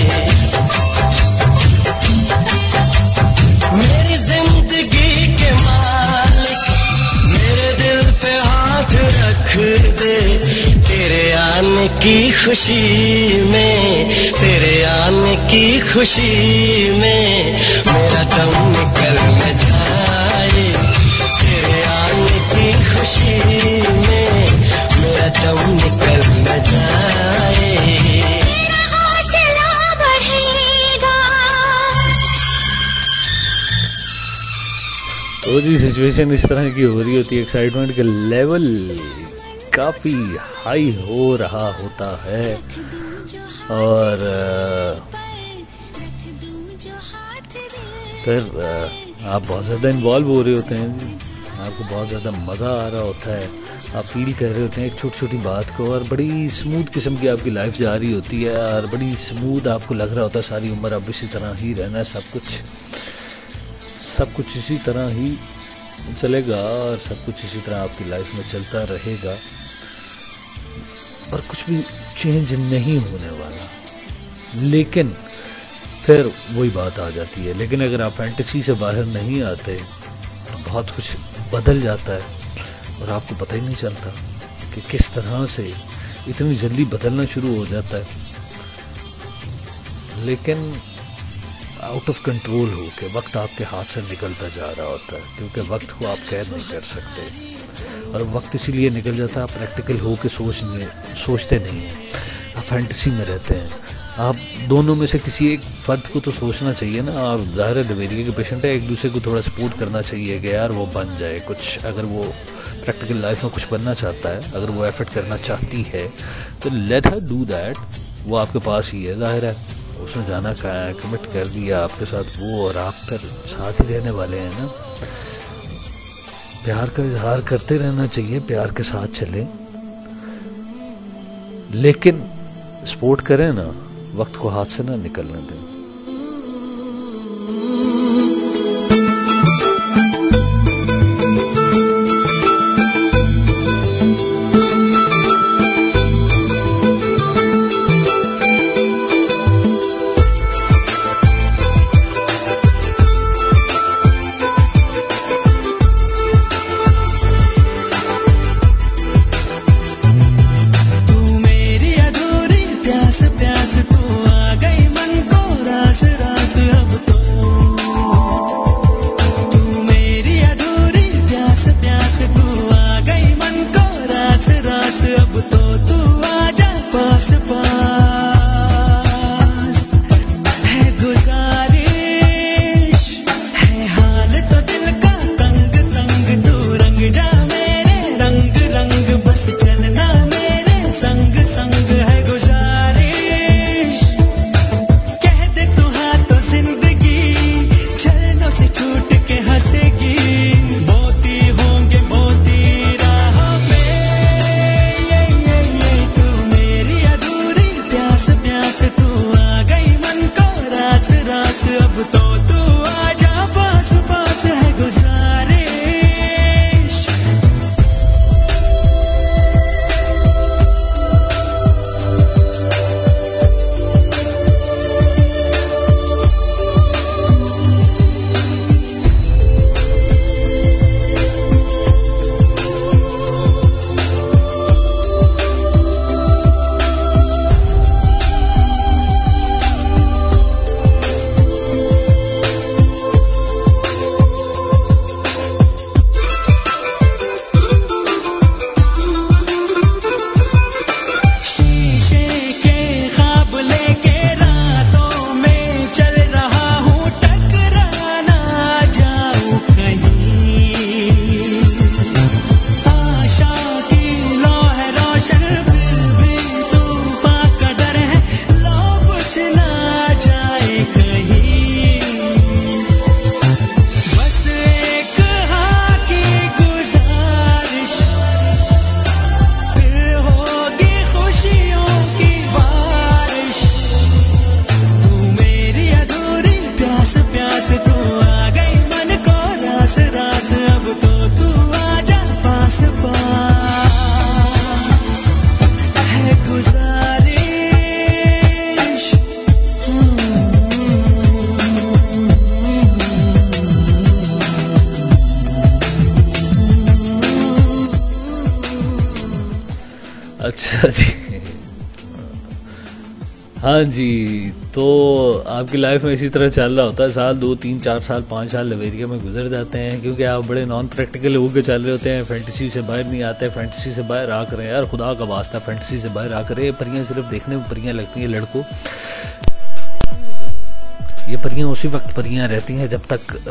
Speaker 2: मेरी जिंदगी के मालिक मेरे दिल पे हाथ रख दे। तेरे आने की खुशी में, तेरे आने की खुशी में मेरा दम निकल न जाए। तेरे आने की खुशी में मेरा दम निकल न जाए।
Speaker 1: तो जी सिचुएशन इस तरह की हो रही होती है, एक्साइटमेंट का लेवल काफ़ी हाई हो रहा होता है और फिर आप बहुत ज़्यादा इन्वॉल्व हो रहे होते हैं, आपको बहुत ज़्यादा मज़ा आ रहा होता है, आप फील कर रहे होते हैं एक छोटी छोटी बात को, और बड़ी स्मूथ किस्म की आपकी लाइफ जा रही होती है और बड़ी स्मूथ आपको लग रहा होता है सारी उम्र अब इसी तरह ही रहना है, सब कुछ इसी तरह ही चलेगा और सब कुछ इसी तरह आपकी लाइफ में चलता रहेगा और कुछ भी चेंज नहीं होने वाला। लेकिन फिर वही बात आ जाती है, लेकिन अगर आप फैंटेसी से बाहर नहीं आते तो बहुत कुछ बदल जाता है और आपको पता ही नहीं चलता कि किस तरह से इतनी जल्दी बदलना शुरू हो जाता है। लेकिन आउट ऑफ कंट्रोल हो के वक्त आपके हाथ से निकलता जा रहा होता है, क्योंकि वक्त को आप कैद नहीं कर सकते और वक्त इसीलिए निकल जाता है आप प्रैक्टिकल हो के सोचते नहीं हैं, आप फैंटेसी में रहते हैं। आप दोनों में से किसी एक फर्द को तो सोचना चाहिए ना। आप ज़ाहिर है डिवेरिया के पेशेंट है, एक दूसरे को थोड़ा सपोर्ट करना चाहिए कि यार वो बन जाए कुछ, अगर वो प्रैक्टिकल लाइफ में कुछ बनना चाहता है, अगर वो एफर्ट करना चाहती है तो लेट हर डू दैट। वो आपके पास ही है, जाहिर है उसने जाना कमिट कर दिया आपके साथ वो, और आप फिर साथ ही रहने वाले हैं ना। प्यार का इजहार करते रहना चाहिए, प्यार के साथ चले, लेकिन सपोर्ट करें ना, वक्त को हाथ से ना निकलने दें। अच्छा जी, हाँ जी। तो आपकी लाइफ में इसी तरह चल रहा होता है, साल 2 3 4 साल 5 साल लवेरिया में गुजर जाते हैं, क्योंकि आप बड़े नॉन प्रैक्टिकल होकर चल रहे होते हैं, फैंटेसी से बाहर नहीं आते। फैंटेसी से बाहर आ करें यार, खुदा का वास्ता फैंटेसी से बाहर आ करें। परियां सिर्फ देखने में परियां लगती हैं लड़कों, ये परियां उसी वक्त परियां रहती हैं जब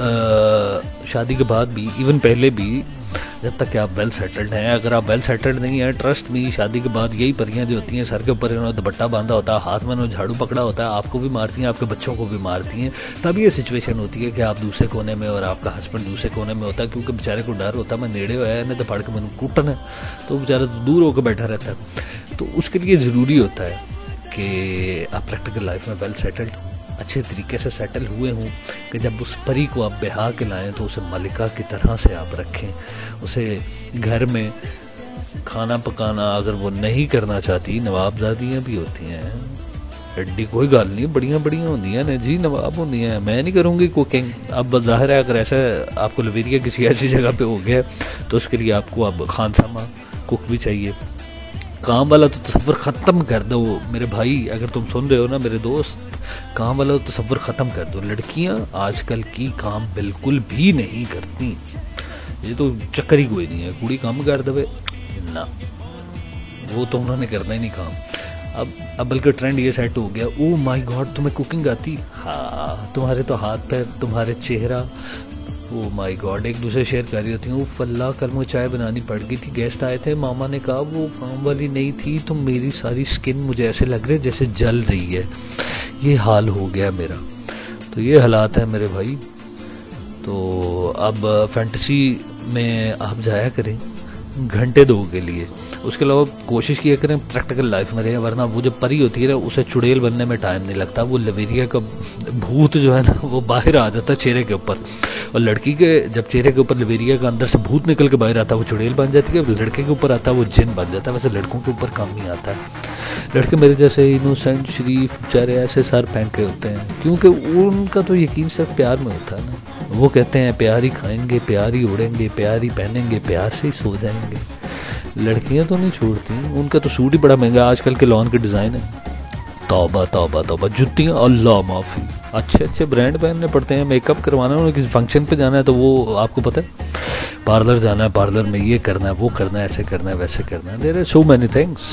Speaker 1: तक शादी के बाद भी, इवन पहले भी, जब तक कि आप वेल सेटल्ड हैं। अगर आप वेल सेटल्ड नहीं हैं, ट्रस्ट मी, शादी के बाद यही परियां जो होती हैं, सर के ऊपर इन्होंने दुपट्टा बांधा होता है, हाथ में उन्होंने झाड़ू पकड़ा होता है, आपको भी मारती हैं, आपके बच्चों को भी मारती हैं। तब ये सिचुएशन होती है कि आप दूसरे कोने में और आपका हस्बैंड दूसरे कोने में होता है, क्योंकि बेचारे को डर होता है मैं नेड़े होया है, नहीं तो फड़ के मैंने कूटन है, तो बेचारा तो दूर होकर बैठा रहता है। तो उसके लिए ज़रूरी होता है कि आप प्रैक्टिकल लाइफ में वेल सेटल्ड हों, अच्छे तरीके से सेटल हुए हों, कि जब उस परी को आप बिहा के लाएँ तो उसे मलिका की तरह से आप रखें। उसे घर में खाना पकाना अगर वो नहीं करना चाहती, नवाबजादियाँ भी होती हैं, एड्डी कोई गल नहीं, बढ़िया बढ़िया होंगी ने जी, नवाब होंगी हैं, मैं नहीं करूँगी कुकिंग। अब जाहिर है अगर ऐसा आपको लवेरिया किसी ऐसी जगह पे हो गया तो उसके लिए आपको अब खानसामा कुक भी चाहिए। काम वाला तो तसव्वुर ख़त्म कर दो मेरे भाई, अगर तुम सुन रहे हो ना मेरे दोस्त, काम वाला तो तसव्वुर ख़त्म कर दो। लड़कियां आजकल की काम बिल्कुल भी नहीं करती, ये तो चक्कर ही कोई नहीं है, कुड़ी काम कर दे ना, वो तो उन्होंने करना ही नहीं काम। अब बल्कि ट्रेंड ये सेट हो गया, ओ माय गॉड तुम्हें कुकिंग आती, हाँ तुम्हारे तो हाथ पैर, तुम्हारे चेहरा, ओ माय गॉड, एक दूसरे शेयर कर रही होती हैं, वो फल्ला कल मुझे चाय बनानी पड़ गई थी, गेस्ट आए थे, मामा ने कहा वो काम वाली नहीं थी तो मेरी सारी स्किन मुझे ऐसे लग रही है जैसे जल रही है, ये हाल हो गया मेरा। तो ये हालात है मेरे भाई। तो अब फैंटेसी में आप जाया करें घंटे 2 के लिए, उसके अलावा कोशिश किया करें प्रैक्टिकल लाइफ में रहे, वरना वो जो परी होती है ना उसे चुड़ैल बनने में टाइम नहीं लगता, वो लवेरिया का भूत जो है ना वो बाहर आ जाता है चेहरे के ऊपर, और लड़की के जब चेहरे के ऊपर लवेरिया का अंदर से भूत निकल के बाहर आता है वो चुड़ैल बन जाती है, लड़के के ऊपर आता है वो जिन बन जाता है। वैसे लड़कों के ऊपर कम नहीं आता है, लड़के मेरे जैसे इनोसेंट शरीफ बेचारे ऐसे सर फेंके होते हैं, क्योंकि उनका तो यकीन सिर्फ प्यार में होता है ना, वो कहते हैं प्यार ही खाएंगे, प्यार ही उड़ेंगे, प्यार ही पहनेंगे, प्यार से ही सो जाएंगे। लड़कियां तो नहीं छोड़ती, उनका तो सूट ही बड़ा महंगा आजकल के लॉन के डिज़ाइन है, तौबा तौबा तौबा, जुतियाँ अल्लाह माफ़ी, अच्छे अच्छे ब्रांड पहनने पड़ते हैं, मेकअप करवाना है, उन्हें किसी फंक्शन पे जाना है तो वो आपको पता है पार्लर जाना है, पार्लर में ये करना है, वो करना है, ऐसे करना है, वैसे करना है, there are so many things.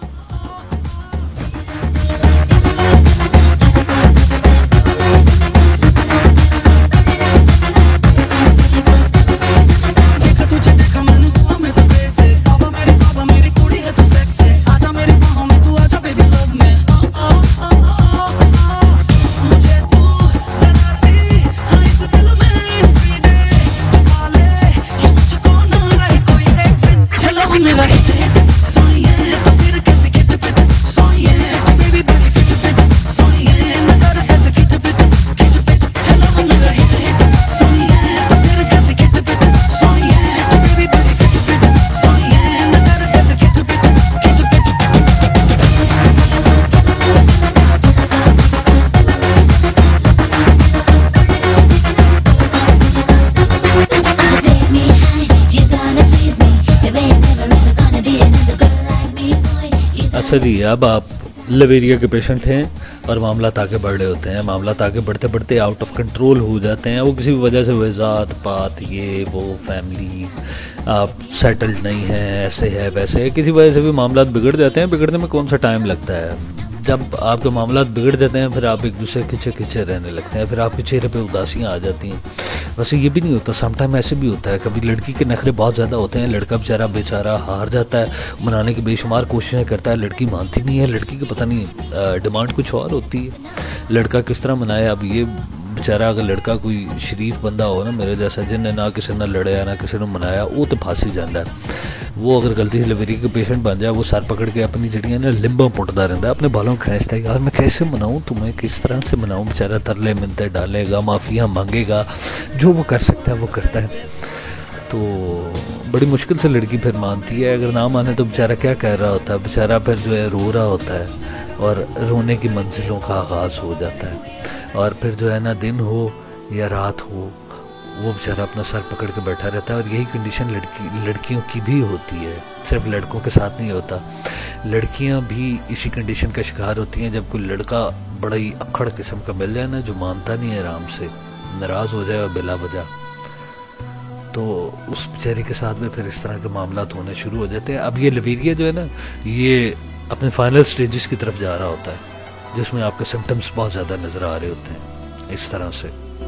Speaker 1: अच्छा जी, अब आप लवेरिया के पेशेंट हैं और मामला आगे बढ़ रहे होते हैं, मामला आगे बढ़ते बढ़ते आउट ऑफ कंट्रोल हो जाते हैं, वो किसी भी वजह से वजात पात ये वो फैमिली आप सेटल्ड नहीं है, ऐसे है वैसे है, किसी वजह से भी मामला बिगड़ जाते हैं। बिगड़ने में कौन सा टाइम लगता है, जब आपके मामला बिगड़ जाते हैं फिर आप एक दूसरे खिंचे खिंचे रहने लगते हैं, फिर आपके चेहरे पे उदासियाँ आ जाती हैं। वैसे ये भी नहीं होता, समटाइम ऐसे भी होता है, कभी लड़की के नखरे बहुत ज़्यादा होते हैं, लड़का बेचारा हार जाता है, मनाने की बेशुमार कोशिशें करता है, लड़की मानती नहीं है, लड़की की पता नहीं डिमांड कुछ और होती है, लड़का किस तरह मनाए। अब ये बेचारा अगर लड़का कोई शरीफ बंदा हो ना मेरे जैसा, जिनने ना किसी ने लड़ाया ना किसी ने मनाया, वो तो फांसी जाता है। वो अगर गलती से लवेरिया के पेशेंट बन जाए, वो सर पकड़ के अपनी जड़ियाँ ना लिम्बा पुटता रहता है, अपने बालों खींचता है, यार मैं कैसे मनाऊँ तुम्हें, किस तरह से मनाऊँ। बेचारा तरले मिलते डालेगा, माफिया मांगेगा, जो वो कर सकता है वो करता है। तो बड़ी मुश्किल से लड़की फिर मानती है, अगर ना माने तो बेचारा क्या कह रहा होता है, बेचारा फिर जो है रो रहा होता है और रोने की मंजिलों का आगाज़ हो जाता है। और फिर जो है ना दिन हो या रात हो, वो बेचारा अपना सर पकड़ के बैठा रहता है। और यही कंडीशन लड़कियों की भी होती है, सिर्फ लड़कों के साथ नहीं होता, लड़कियां भी इसी कंडीशन का शिकार होती हैं। जब कोई लड़का बड़ा ही अक्खड़ किस्म का मिल जाए ना, जो मानता नहीं है, आराम से नाराज़ हो जाए बिला वजह, तो उस बेचारी के साथ में फिर इस तरह के मामला होने शुरू हो जाते हैं। अब ये लवेरिया जो है ना, ये अपने फाइनल स्टेजेस की तरफ जा रहा होता है, जिसमें आपके सिम्टम्स बहुत ज़्यादा नज़र आ रहे होते हैं। इस तरह से।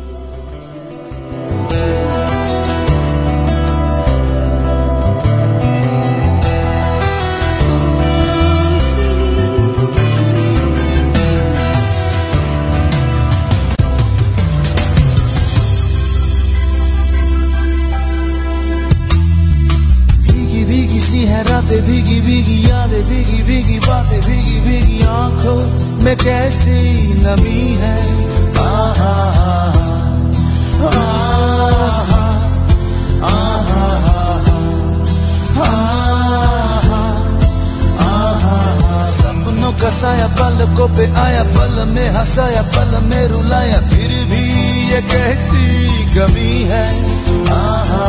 Speaker 2: रातें भीगी भीगी यादें भीगी भीगी बातें भीगी भीगी आंखों में कैसी नमी है। आहा आहा आहा आहा सपनों का साया पलकों पे आया, पल में हंसाया पल में रुलाया, फिर भी ये कैसी कमी है। आहा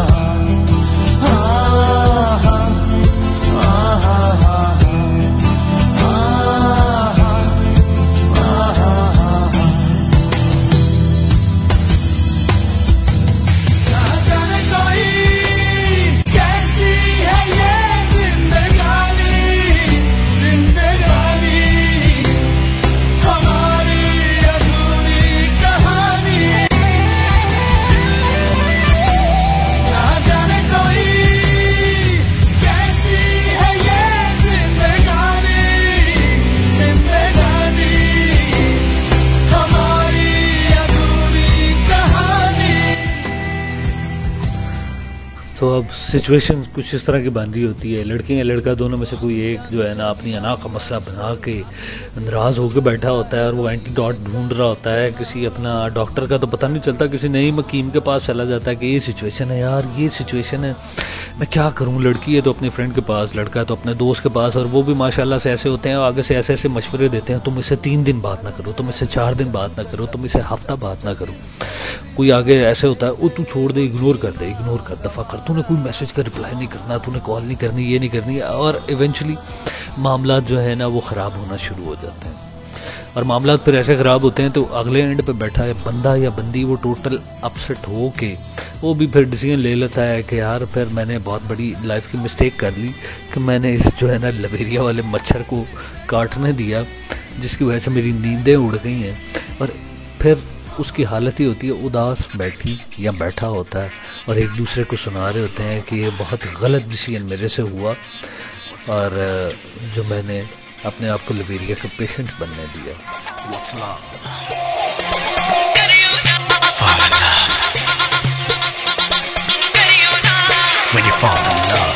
Speaker 1: तो अब सिचुएशन कुछ इस तरह की बन रही होती है, लड़के या लड़का दोनों में से कोई एक जो है ना अपनी अना का मसला बना के नाराज होकर बैठा होता है और वो एंटीडोट ढूंढ रहा होता है। किसी अपना डॉक्टर का तो पता नहीं चलता, किसी नई हकीम के पास चला जाता है कि ये सिचुएशन है यार, ये सिचुएशन है, मैं क्या करूँ। लड़की है तो अपने फ्रेंड के पास, लड़का है तो अपने दोस्त के पास, और वो भी माशाल्लाह से ऐसे होते हैं, आगे से ऐसे ऐसे मशवरे देते हैं, तुम इससे 3 दिन बात ना करो, तुम इससे 4 दिन बात ना करो, तुम इससे हफ्ता बात ना करो। कोई आगे ऐसे होता है, वो तू छोड़ दे, इग्नोर कर दे, इग्नोर कर, दफ़ा कर, तूने कोई मैसेज का रिप्लाई नहीं करना, तूने कॉल नहीं करनी, ये नहीं करनी, और इवेंचुअली मामला जो है ना वो ख़राब होना शुरू हो जाते हैं। और मामला फिर ऐसे ख़राब होते हैं तो अगले एंड पे बैठा है बंदा या बंदी, वो टोटल अपसेट हो के वो भी फिर डिसीजन ले लेता है कि यार फिर मैंने बहुत बड़ी लाइफ की मिस्टेक कर ली कि मैंने इस जो है ना लवेरिया वाले मच्छर को काटने दिया, जिसकी वजह से मेरी नींदें उड़ गई हैं। और फिर उसकी हालत ही होती है उदास बैठी या बैठा होता है और एक दूसरे को सुना रहे होते हैं कि ये बहुत गलत डिसीजन मेरे से हुआ और जो मैंने अपने आप को लवेरिया का पेशेंट बनने दिया।
Speaker 4: When you fall in love,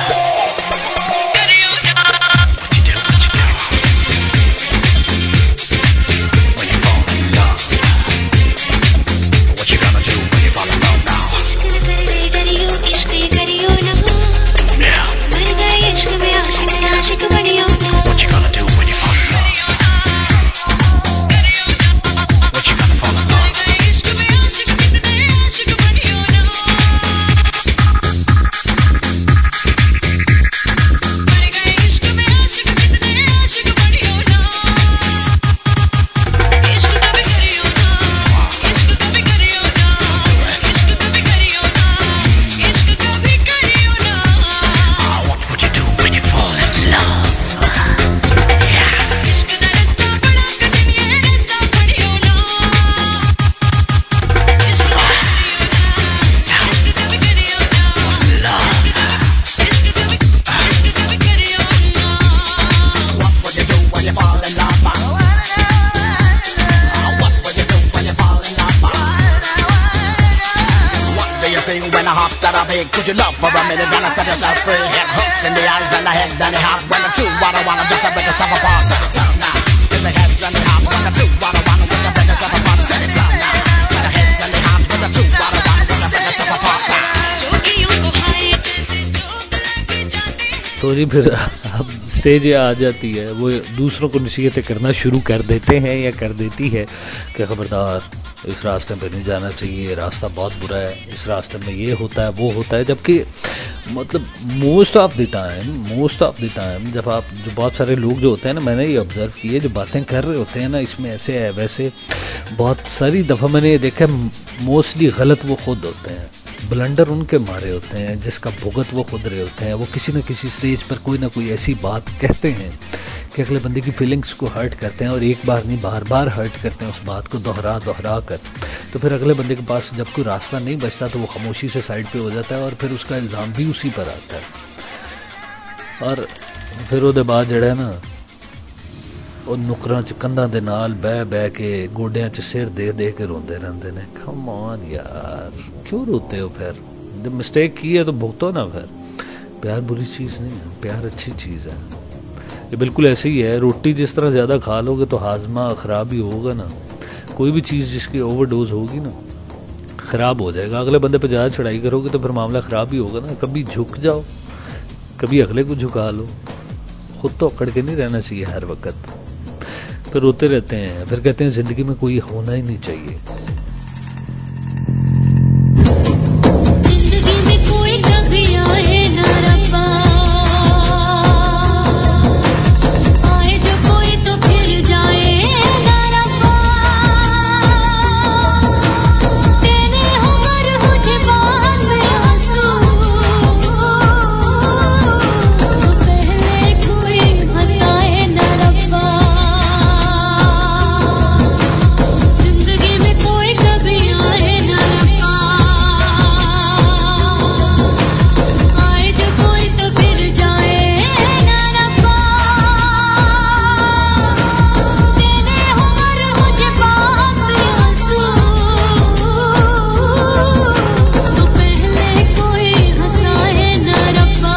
Speaker 4: when I hopped out of bed, could you love for a minute, then I set yourself free. Hit hooks in the eyes and the head, then it hot. When the two, what I wanna just break yourself apart. Set it up now, with the heads and the heart. When the two, what I wanna just break yourself apart. Set it up now, with the heads and the heart. When the two, what I wanna just break yourself apart.
Speaker 1: तो जी फिर अब stage ये आ जाती है, वो दूसरों को नसीहतें करना शुरू कर देते हैं या कर देती है कि खबरदार इस रास्ते पे नहीं जाना चाहिए, रास्ता बहुत बुरा है, इस रास्ते में ये होता है वो होता है। जबकि मतलब मोस्ट ऑफ द टाइम जब आप जो बहुत सारे लोग जो होते हैं ना, मैंने ये ऑब्ज़र्व किए, जो बातें कर रहे होते हैं ना, इसमें ऐसे है वैसे, बहुत सारी दफ़ा मैंने ये देखा मोस्टली गलत वो खुद होते हैं, ब्लंडर उनके मारे होते हैं, जिसका भुगत वो खुद रहे होते हैं। वो किसी न किसी स्टेज पर कोई ना कोई ऐसी बात कहते हैं कि अगले बंदे की फीलिंग्स को हर्ट करते हैं और एक बार नहीं बार बार हर्ट करते हैं उस बात को दोहरा दोहरा कर, तो फिर अगले बंदे के पास जब कोई रास्ता नहीं बचता तो वो खामोशी से साइड पे हो जाता है और फिर उसका इल्ज़ाम भी उसी पर आता है। और फिर ਉਹਦੇ बाद जड़ा ना ਉਹ ਨੁਕਰਾਂ 'ਚ ਕੰਧਾਂ ਦੇ ਨਾਲ ਬਹਿ ਬਹਿ ਕੇ ਗੋਡਿਆਂ 'ਚ ਸਿਰ ਦੇ ਦੇ के रोंदे रहते हैं। कम ऑन यार, क्यों रोते हो? फिर जब मिस्टेक की है तो भुगतो ना। फिर प्यार बुरी चीज़ नहीं है, प्यार अच्छी चीज़ है। ये बिल्कुल ऐसे ही है, रोटी जिस तरह ज़्यादा खा लोगे तो हाजमा ख़राब ही होगा ना। कोई भी चीज़ जिसकी ओवरडोज होगी ना ख़राब हो जाएगा। अगले बंदे पर ज़्यादा चढ़ाई करोगे तो फिर मामला ख़राब ही होगा ना। कभी झुक जाओ, कभी अगले को झुका लो, खुद तो अकड़ के नहीं रहना चाहिए हर वक्त। फिर रोते रहते हैं, फिर कहते हैं ज़िंदगी में कोई होना ही नहीं चाहिए।
Speaker 3: जिंदगी में कोई कभी आए ना रब्बा, आए जो कोई तो फिर जाए ना रब्बा, तेरे हो मरहूज बात में आंसू, पहले कोई हंसाए ना रब्बा, जिंदगी में कोई कभी आए ना रब्बा, आए जो कोई तो फिर जाए ना रब्बा, तेरे हो मरहूज बात में आंसू, तो पहले कोई हंसाए ना रब्बा।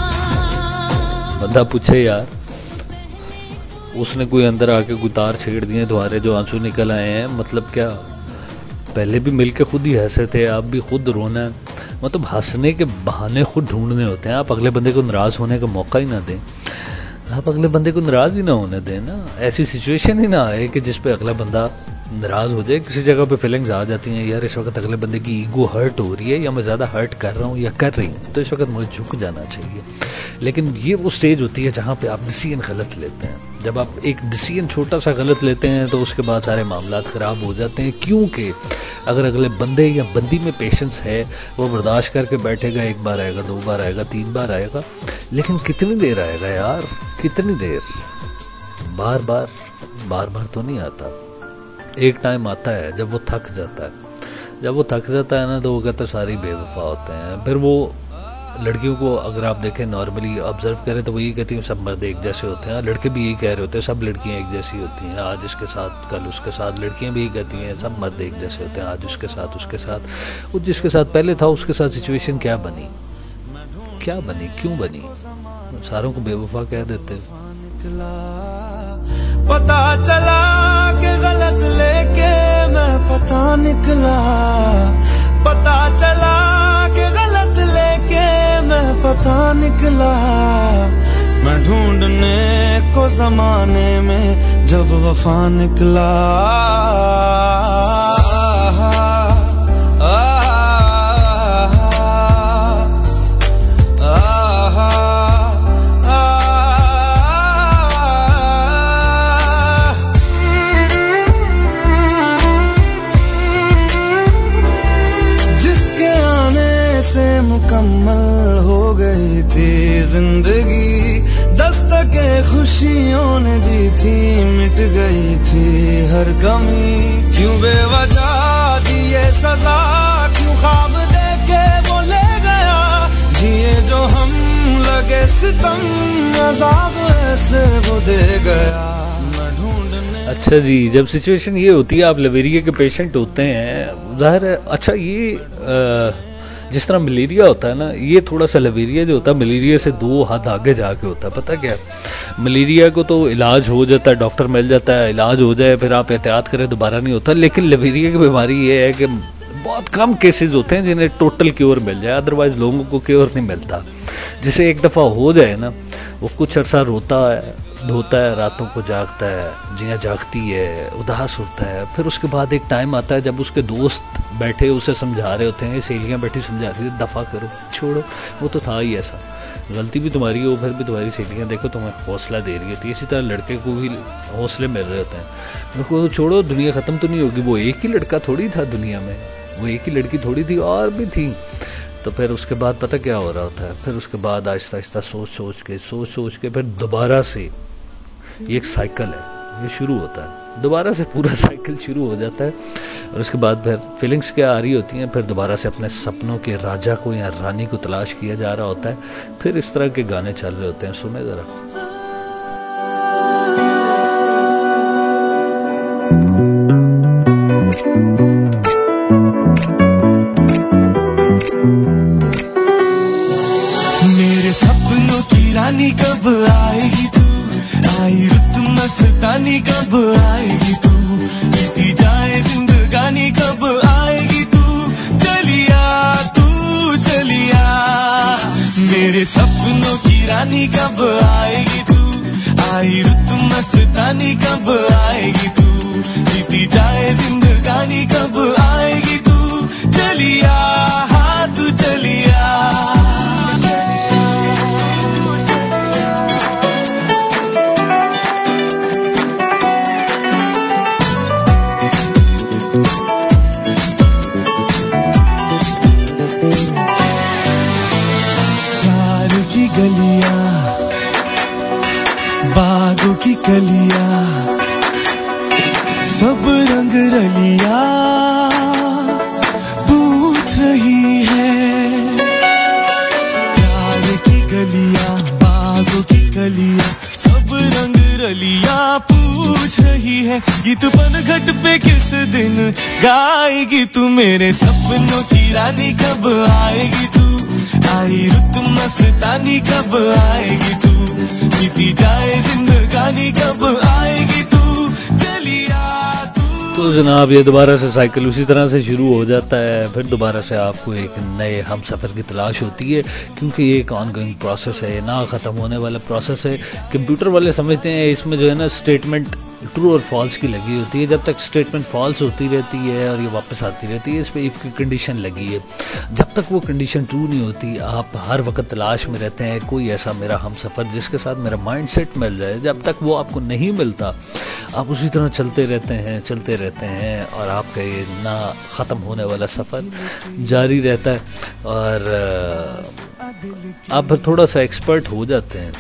Speaker 1: बंदा पूछे यार, उसने कोई अंदर आके कोई तार छेड़ दिए तुम्हारे जो आंसू निकल आए हैं, मतलब क्या? पहले भी मिलके खुद ही हंसे थे, आप भी खुद रोना है। मतलब हंसने के बहाने खुद ढूंढने होते हैं। आप अगले बंदे को नाराज़ होने का मौका ही ना दें, आप अगले बंदे को नाराज़ भी ना होने दें ना। ऐसी सिचुएशन ही ना आए कि जिस पे अगला बंदा नाराज़ हो जाए। किसी जगह पे फीलिंग्स आ जाती हैं, यार इस वक्त अगले बंदे की ईगो हर्ट हो रही है या मैं ज़्यादा हर्ट कर रहा हूँ या कर रही हूँ, तो इस वक्त मुझे झुक जाना चाहिए। लेकिन ये वो स्टेज होती है जहाँ पे आप डिसीजन गलत लेते हैं। जब आप एक डिसीजन छोटा सा गलत लेते हैं तो उसके बाद सारे मामला ख़राब हो जाते हैं, क्योंकि अगर अगले बंदे या बंदी में पेशेंस है, वो बर्दाश्त करके बैठेगा। एक बार आएगा, दो बार आएगा, तीन बार आएगा, लेकिन कितनी देर आएगा यार, कितनी देर? बार बार तो नहीं आता। एक टाइम आता है जब वो थक जाता है। जब वो थक जाता है ना तो वो कहते हैं सारी बेवफा होते हैं। फिर वो लड़कियों को अगर आप देखें, नॉर्मली ऑब्जर्व करें तो वो यही कहती हैं सब मर्द एक जैसे होते हैं। लड़के भी यही कह रहे होते हैं सब लड़कियां एक जैसी होती हैं, आज इसके साथ कल उसके साथ। लड़कियां भी यही कहती हैं सब मर्द एक जैसे होते हैं, आज उसके साथ। वो जिसके साथ पहले था उसके साथ सिचुएशन क्या बनी, क्यों बनी? सारों को बेवफा कह देते।
Speaker 2: पता चला कि गलत लेके मैं पता निकला, पता चला कि गलत लेके मैं पता निकला। मैं ढूंढने को जमाने में जब वफा निकला। मुकम्मल हो गई थी जिंदगी, दस्तके खुशियों ने दी थी, मिट गई थी हर कमी। क्यों बेवजह दिए सजा, क्यों ख्वाब देके वो ले गया, जिए जो हम लगे सितम, अज़ाब ऐसे वो दे गया।
Speaker 1: अच्छा जी, जब सिचुएशन ये होती है, आप लवेरिया के पेशेंट होते हैं, ज़ाहिर है। अच्छा, ये जिस तरह मलेरिया होता है ना, ये थोड़ा सा लवेरिया जो होता है मलेरिया से 2 हाथ आगे जाके होता है। पता क्या, मलेरिया को तो इलाज हो जाता है, डॉक्टर मिल जाता है, इलाज हो जाए, फिर आप एहतियात करें दोबारा नहीं होता। लेकिन लवेरिया की बीमारी ये है कि बहुत कम केसेस होते हैं जिन्हें टोटल क्योर मिल जाए, अदरवाइज लोगों को क्योर नहीं मिलता। जिसे एक दफ़ा हो जाए ना, वो कुछ अरसा रोता है, धोता है, रातों को जागता है, जियाँ जागती है, उदास होता है। फिर उसके बाद एक टाइम आता है जब उसके दोस्त बैठे उसे समझा रहे होते हैं, सहेलियाँ बैठी समझा रही है, दफ़ा करो, छोड़ो, वो तो था ही ऐसा, गलती भी तुम्हारी हो, फिर भी तुम्हारी सहेलियाँ देखो तुम्हें हौसला दे रही होती है। इसी तरह लड़के को भी हौसले मिल रहे होते हैं, मेरे को छोड़ो, दुनिया ख़त्म तो नहीं होगी। वो एक ही लड़का थोड़ी था दुनिया में, वो एक ही लड़की थोड़ी थी, और भी थी। तो फिर उसके बाद पता क्या हो रहा होता है, फिर उसके बाद आहिस्ता आहिस्ता सोच सोच के फिर दोबारा से ये एक साइकिल है, ये शुरू होता है, दोबारा से पूरा साइकिल शुरू हो जाता है। और उसके बाद फिर फीलिंग्स क्या आ रही होती हैं, फिर दोबारा से अपने सपनों के राजा को या रानी को तलाश किया जा रहा होता है, फिर इस तरह के गाने चल रहे होते हैं। सुने ज़रा।
Speaker 2: मेरे सपनों की रानी कब आएगी तू, आई रुत मस्तानी कब आएगी तू, बीती जाए जिंदगानी कब आएगी तू, चलिया तू चलिया। मेरे सपनों की रानी कब आएगी तू, आई रुत मस्तानी कब आएगी तू, बीती जाए जिंदगानी कब आएगी तू, चलिया हाँ तू चलिया। गलियां बागों की कलियां सब रंग रलिया पूछ रही है, प्यार की गलियां बागों की कलियां सब रंग रलिया पूछ रही है, गीत पनघट पे किस दिन गाएगी तू, मेरे सपनों की रानी कब आएगी तू, आई रुत मस्तानी कब आएगी तू, बीती जाए जिंदगानी कब आएगी तू, चलिया तू।
Speaker 1: तो जनाब ये दोबारा से साइकिल उसी तरह से शुरू हो जाता है, फिर दोबारा से आपको एक नए हम सफ़र की तलाश होती है, क्योंकि ये एक ऑनगोइंग प्रोसेस है, ना ख़त्म होने वाला प्रोसेस है। कंप्यूटर वाले समझते हैं इसमें जो है ना स्टेटमेंट ट्रू और फॉल्स की लगी होती है, जब तक स्टेटमेंट फॉल्स होती रहती है और ये वापस आती रहती है, इस पर इफ़ की कंडीशन लगी है, जब तक वो कंडीशन ट्रू नहीं होती आप हर वक्त तलाश में रहते हैं कोई ऐसा मेरा हम सफ़र जिसके साथ मेरा माइंड सेट मिल जाए। जब तक वो आपको नहीं मिलता आप उसी तरह चलते रहते हैं और आपका ये ना ख़त्म होने वाला सफ़र जारी रहता है। और आप फिर थोड़ा सा एक्सपर्ट हो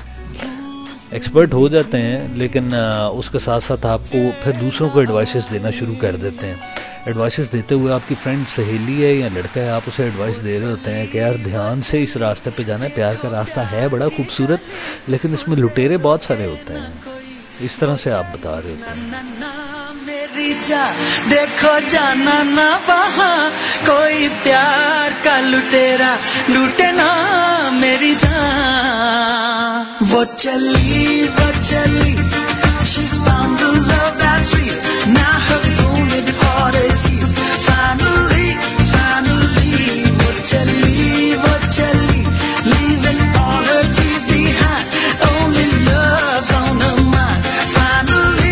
Speaker 1: जाते हैं, लेकिन उसके साथ साथ आपको फिर दूसरों को एडवाइसेस देना शुरू कर देते हैं। एडवाइसेस देते हुए आपकी फ्रेंड सहेली है या लड़का है, आप उसे एडवाइस दे रहे होते हैं कि यार ध्यान से इस रास्ते पे जाना है, प्यार का रास्ता है बड़ा खूबसूरत लेकिन इसमें लुटेरे बहुत सारे होते हैं, इस तरह से आप बता रहे होते हैं।
Speaker 2: मेरी जान देखो जाना ना वहाँ कोई प्यार का लुटेरा लूटे ना मेरी जान। वो चली she's found the love that's real, now her wounded heart is healed, finally वो चली leaving all her tears behind, only love's on her mind, finally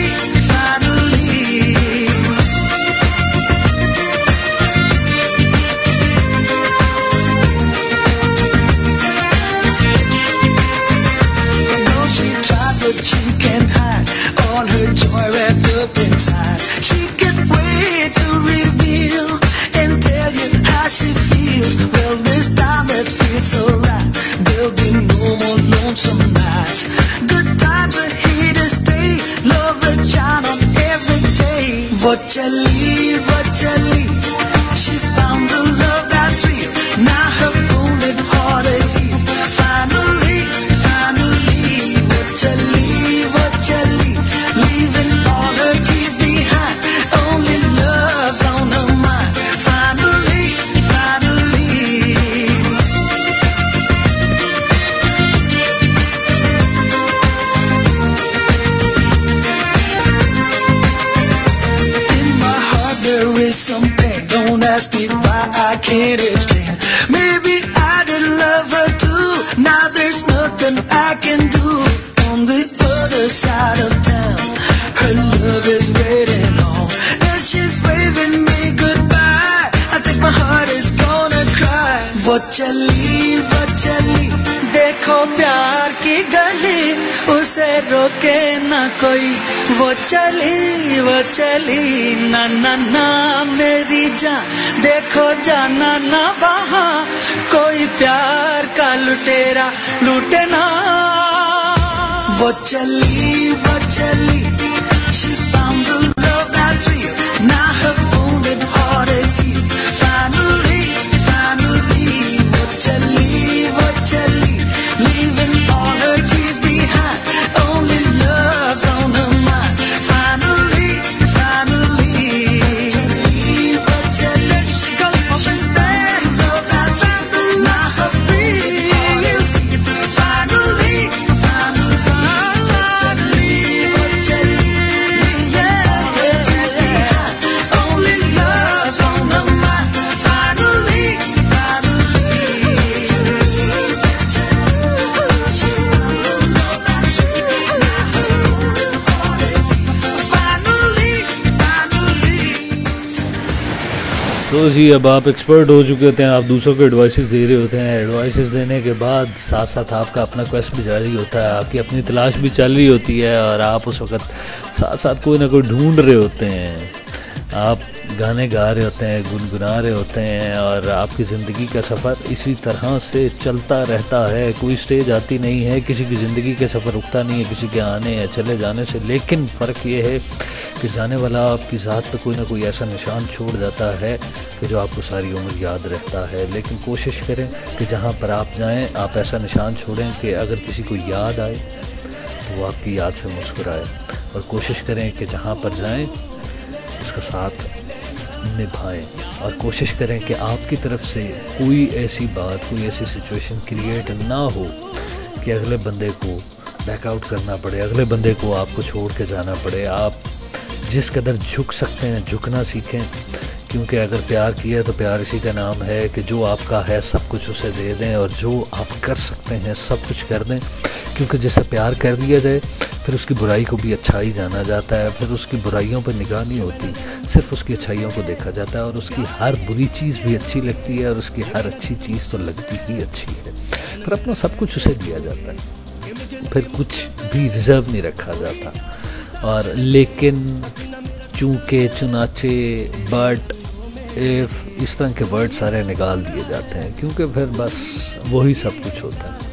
Speaker 2: she can't hide all her joy wrapped up inside. She can't wait to reveal and tell you how she feels. Well, this time it feels so right. There'll be no more lonesome nights. Good times are here to stay. Love will shine on every day. वो चली she's found the love that's real. Now her wounded heart is healed. Finally वो चली leaving all her tears behind, only love's on her mind, finally in my heart there is some pain, don't ask me why, I can't explain. Maybe I did love her too, now there's nothing I can do. On the other side of town, her love is waiting on, and she's waving me goodbye. I think my heart is gonna cry. वो चली देखो प्यार की गली, उसे रोके ना कोई। वो चली ना मेरी जान देखो जाना ना वहाँ कोई प्यार का लुटेरा लूटे ना। वो चली
Speaker 1: तो जी अब आप एक्सपर्ट हो चुके होते हैं, आप दूसरों को एडवाइसेस दे रहे होते हैं। एडवाइसेस देने के बाद साथ साथ आपका अपना क्वेस्ट भी जारी होता है, आपकी अपनी तलाश भी चल रही होती है और आप उस वक्त साथ साथ कोई ना कोई ढूंढ रहे होते हैं। आप गाने गा रहे होते हैं, गुनगुना रहे होते हैं और आपकी ज़िंदगी का सफ़र इसी तरह से चलता रहता है। कोई स्टेज आती नहीं है, किसी की ज़िंदगी का सफ़र रुकता नहीं है किसी के आने या चले जाने से। लेकिन फ़र्क ये है कि जाने वाला आपकी ज़ात पे कोई ना कोई ऐसा निशान छोड़ जाता है कि जो आपको सारी उम्र याद रहता है। लेकिन कोशिश करें कि जहाँ पर आप जाएँ आप ऐसा निशान छोड़ें कि अगर किसी को याद आए तो वो आपकी याद से मुस्कुराए, और कोशिश करें कि जहाँ पर जाएँ उसका साथ निभाएं, और कोशिश करें कि आपकी तरफ से कोई ऐसी बात, कोई ऐसी सिचुएशन क्रिएट ना हो कि अगले बंदे को बैकआउट करना पड़े, अगले बंदे को आपको छोड़ के जाना पड़े। आप जिस कदर झुक सकते हैं झुकना सीखें, क्योंकि अगर प्यार किया तो प्यार इसी का नाम है कि जो आपका है सब कुछ उसे दे दें, और जो आप कर सकते हैं सब कुछ कर दें। क्योंकि जैसे प्यार कर दिया जाए फिर उसकी बुराई को भी अच्छाई जाना जाता है, फिर उसकी बुराइयों पर निगाह नहीं होती, सिर्फ उसकी अच्छाइयों को देखा जाता है, और उसकी हर बुरी चीज़ भी अच्छी लगती है और उसकी हर अच्छी चीज़ तो लगती ही अच्छी है। फिर अपना सब कुछ उसे दिया जाता है, फिर कुछ भी रिजर्व नहीं रखा जाता। और लेकिन चूँकि, चुनाचे, बट, इफ़, इस तरह के वर्ड सारे निकाल दिए जाते हैं, क्योंकि फिर बस वही सब कुछ होता है।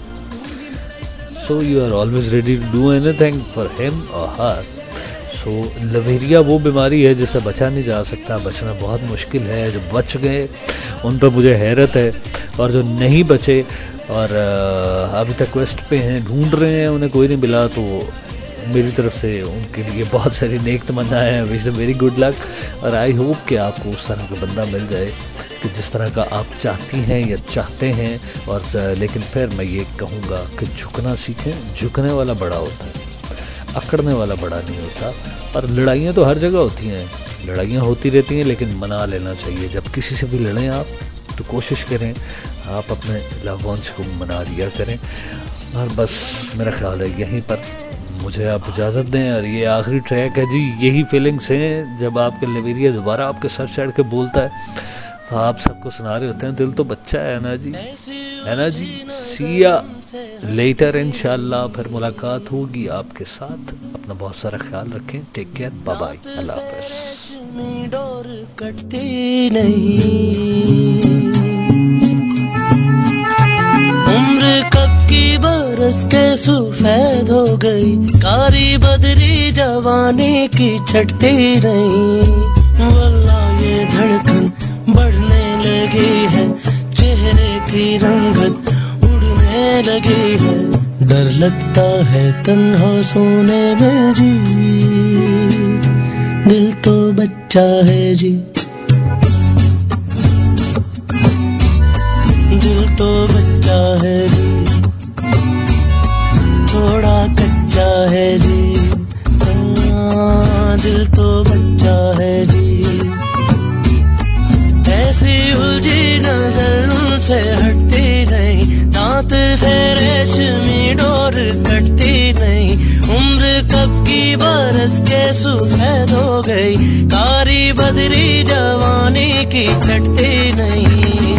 Speaker 1: So you are always ready to do anything for him or her. So लवेरिया वो बीमारी है जिससे बचा नहीं जा सकता, बचना बहुत मुश्किल है। जो बच गए उन पर मुझे हैरत है, और जो नहीं बचे और अभी तक क्वेस्ट पे हैं, ढूंढ रहे हैं, उन्हें कोई नहीं मिला, तो मेरी तरफ से उनके लिए बहुत सारी नेक तमन्नाएं हैं। Wish them very good luck, और आई होप कि आपको उस तरह का बंदा मिल जाए कि जिस तरह का आप चाहती हैं या चाहते हैं। और लेकिन फिर मैं ये कहूँगा कि झुकना सीखें, झुकने वाला बड़ा होता है, अकड़ने वाला बड़ा नहीं होता। और लड़ाइयाँ तो हर जगह होती हैं, लड़ाइयाँ होती रहती हैं, लेकिन मना लेना चाहिए। जब किसी से भी लड़ें आप तो कोशिश करें आप अपने लव वंस को मना दिया करें। और बस मेरा ख्याल है यहीं पर मुझे आप इजाज़त दें, और ये आखिरी ट्रैक है जी। यही फीलिंग्स हैं जब आपके लवेरिया दोबारा आपके सर चढ़ के बोलता है तो आप सबको सुना रहे होते हैं, दिल तो बच्चा है ना जी, है ना जी। सी या लेटर इंशाल्लाह, फिर मुलाकात होगी आपके साथ। अपना बहुत सारा ख्याल रखें, टेक केयर, बाय बाय, अल्लाह हाफ़िज़।
Speaker 2: डोर कटती नहीं, उम्र कब की बरस के सफेद हो गई, कारी बदरी जवानी की छटती नहीं। वल्लाह ये धड़कन बढ़ने लगी है, चेहरे की रंगत उड़ने लगी है, डर लगता है तन्हा सोने में जी, दिल तो बच्चा है जी, दिल तो बच्चा है जी, थोड़ा कच्चा है जी, दिल तो बच्चा है जी। ऐसी उलझी नजर उनसे हटती नहीं, दांत से रेशमी डोर कटती नहीं। उम्र कब की बरस के सफेद हो गई, कारी बदरी जवानी की छटती नहीं।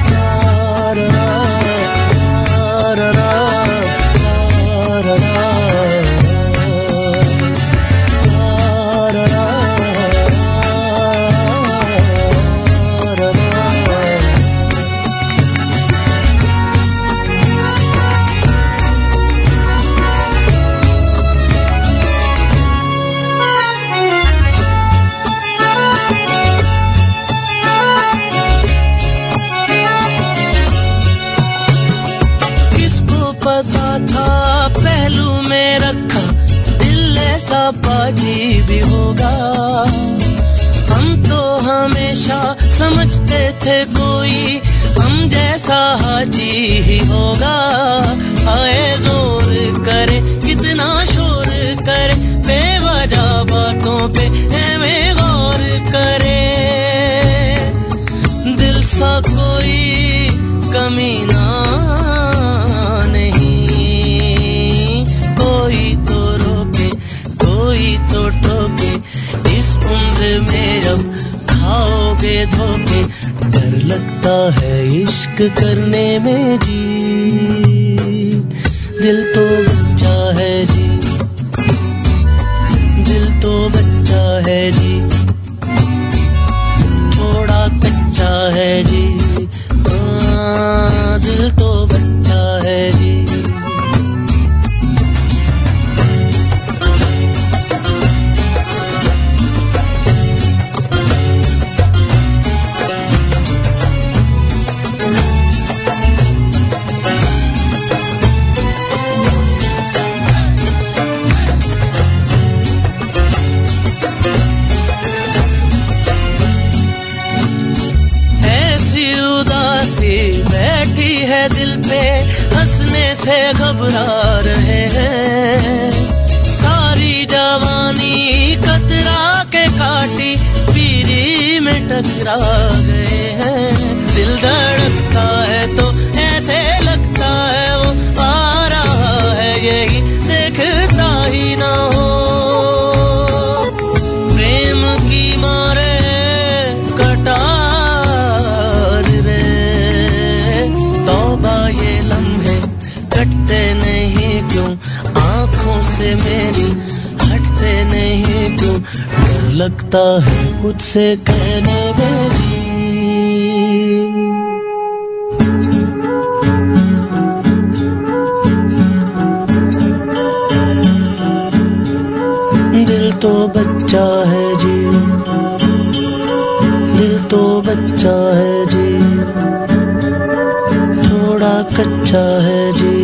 Speaker 2: पता था पहलू में रखा, दिल ऐसा बाजी भी होगा। हम तो हमेशा समझते थे कोई हम जैसा हाजी ही होगा। आए जोर करे कितना शोर करे, बेवजह बातों पे हमें गौर करे। दिल सा कोई कमीना तो टोके, इस उम्र में जब खाओगे धोखे, डर लगता है इश्क करने में जी, दिल तो बच्चा है जी, दिल तो बच्चा है जी, थोड़ा कच्चा है जी, दिल तो बच्चा है जी। बैठी है दिल पे हंसने से घबरा रहे हैं, सारी जवानी कतरा के काटी पीरी में टकरा गए हैं। दिल धड़कता है तो ऐसे लगता है वो आ रहा है, यही देखता ही ना हो। प्रेम की मारे ये लम्हे कटते नहीं क्यों, आँखों से मेरी हटते नहीं क्यों, डर लगता है मुझसे कहने में जी। दिल तो बच्चा है जी, दिल तो बच्चा है जी, थोड़ा कच्चा है जी।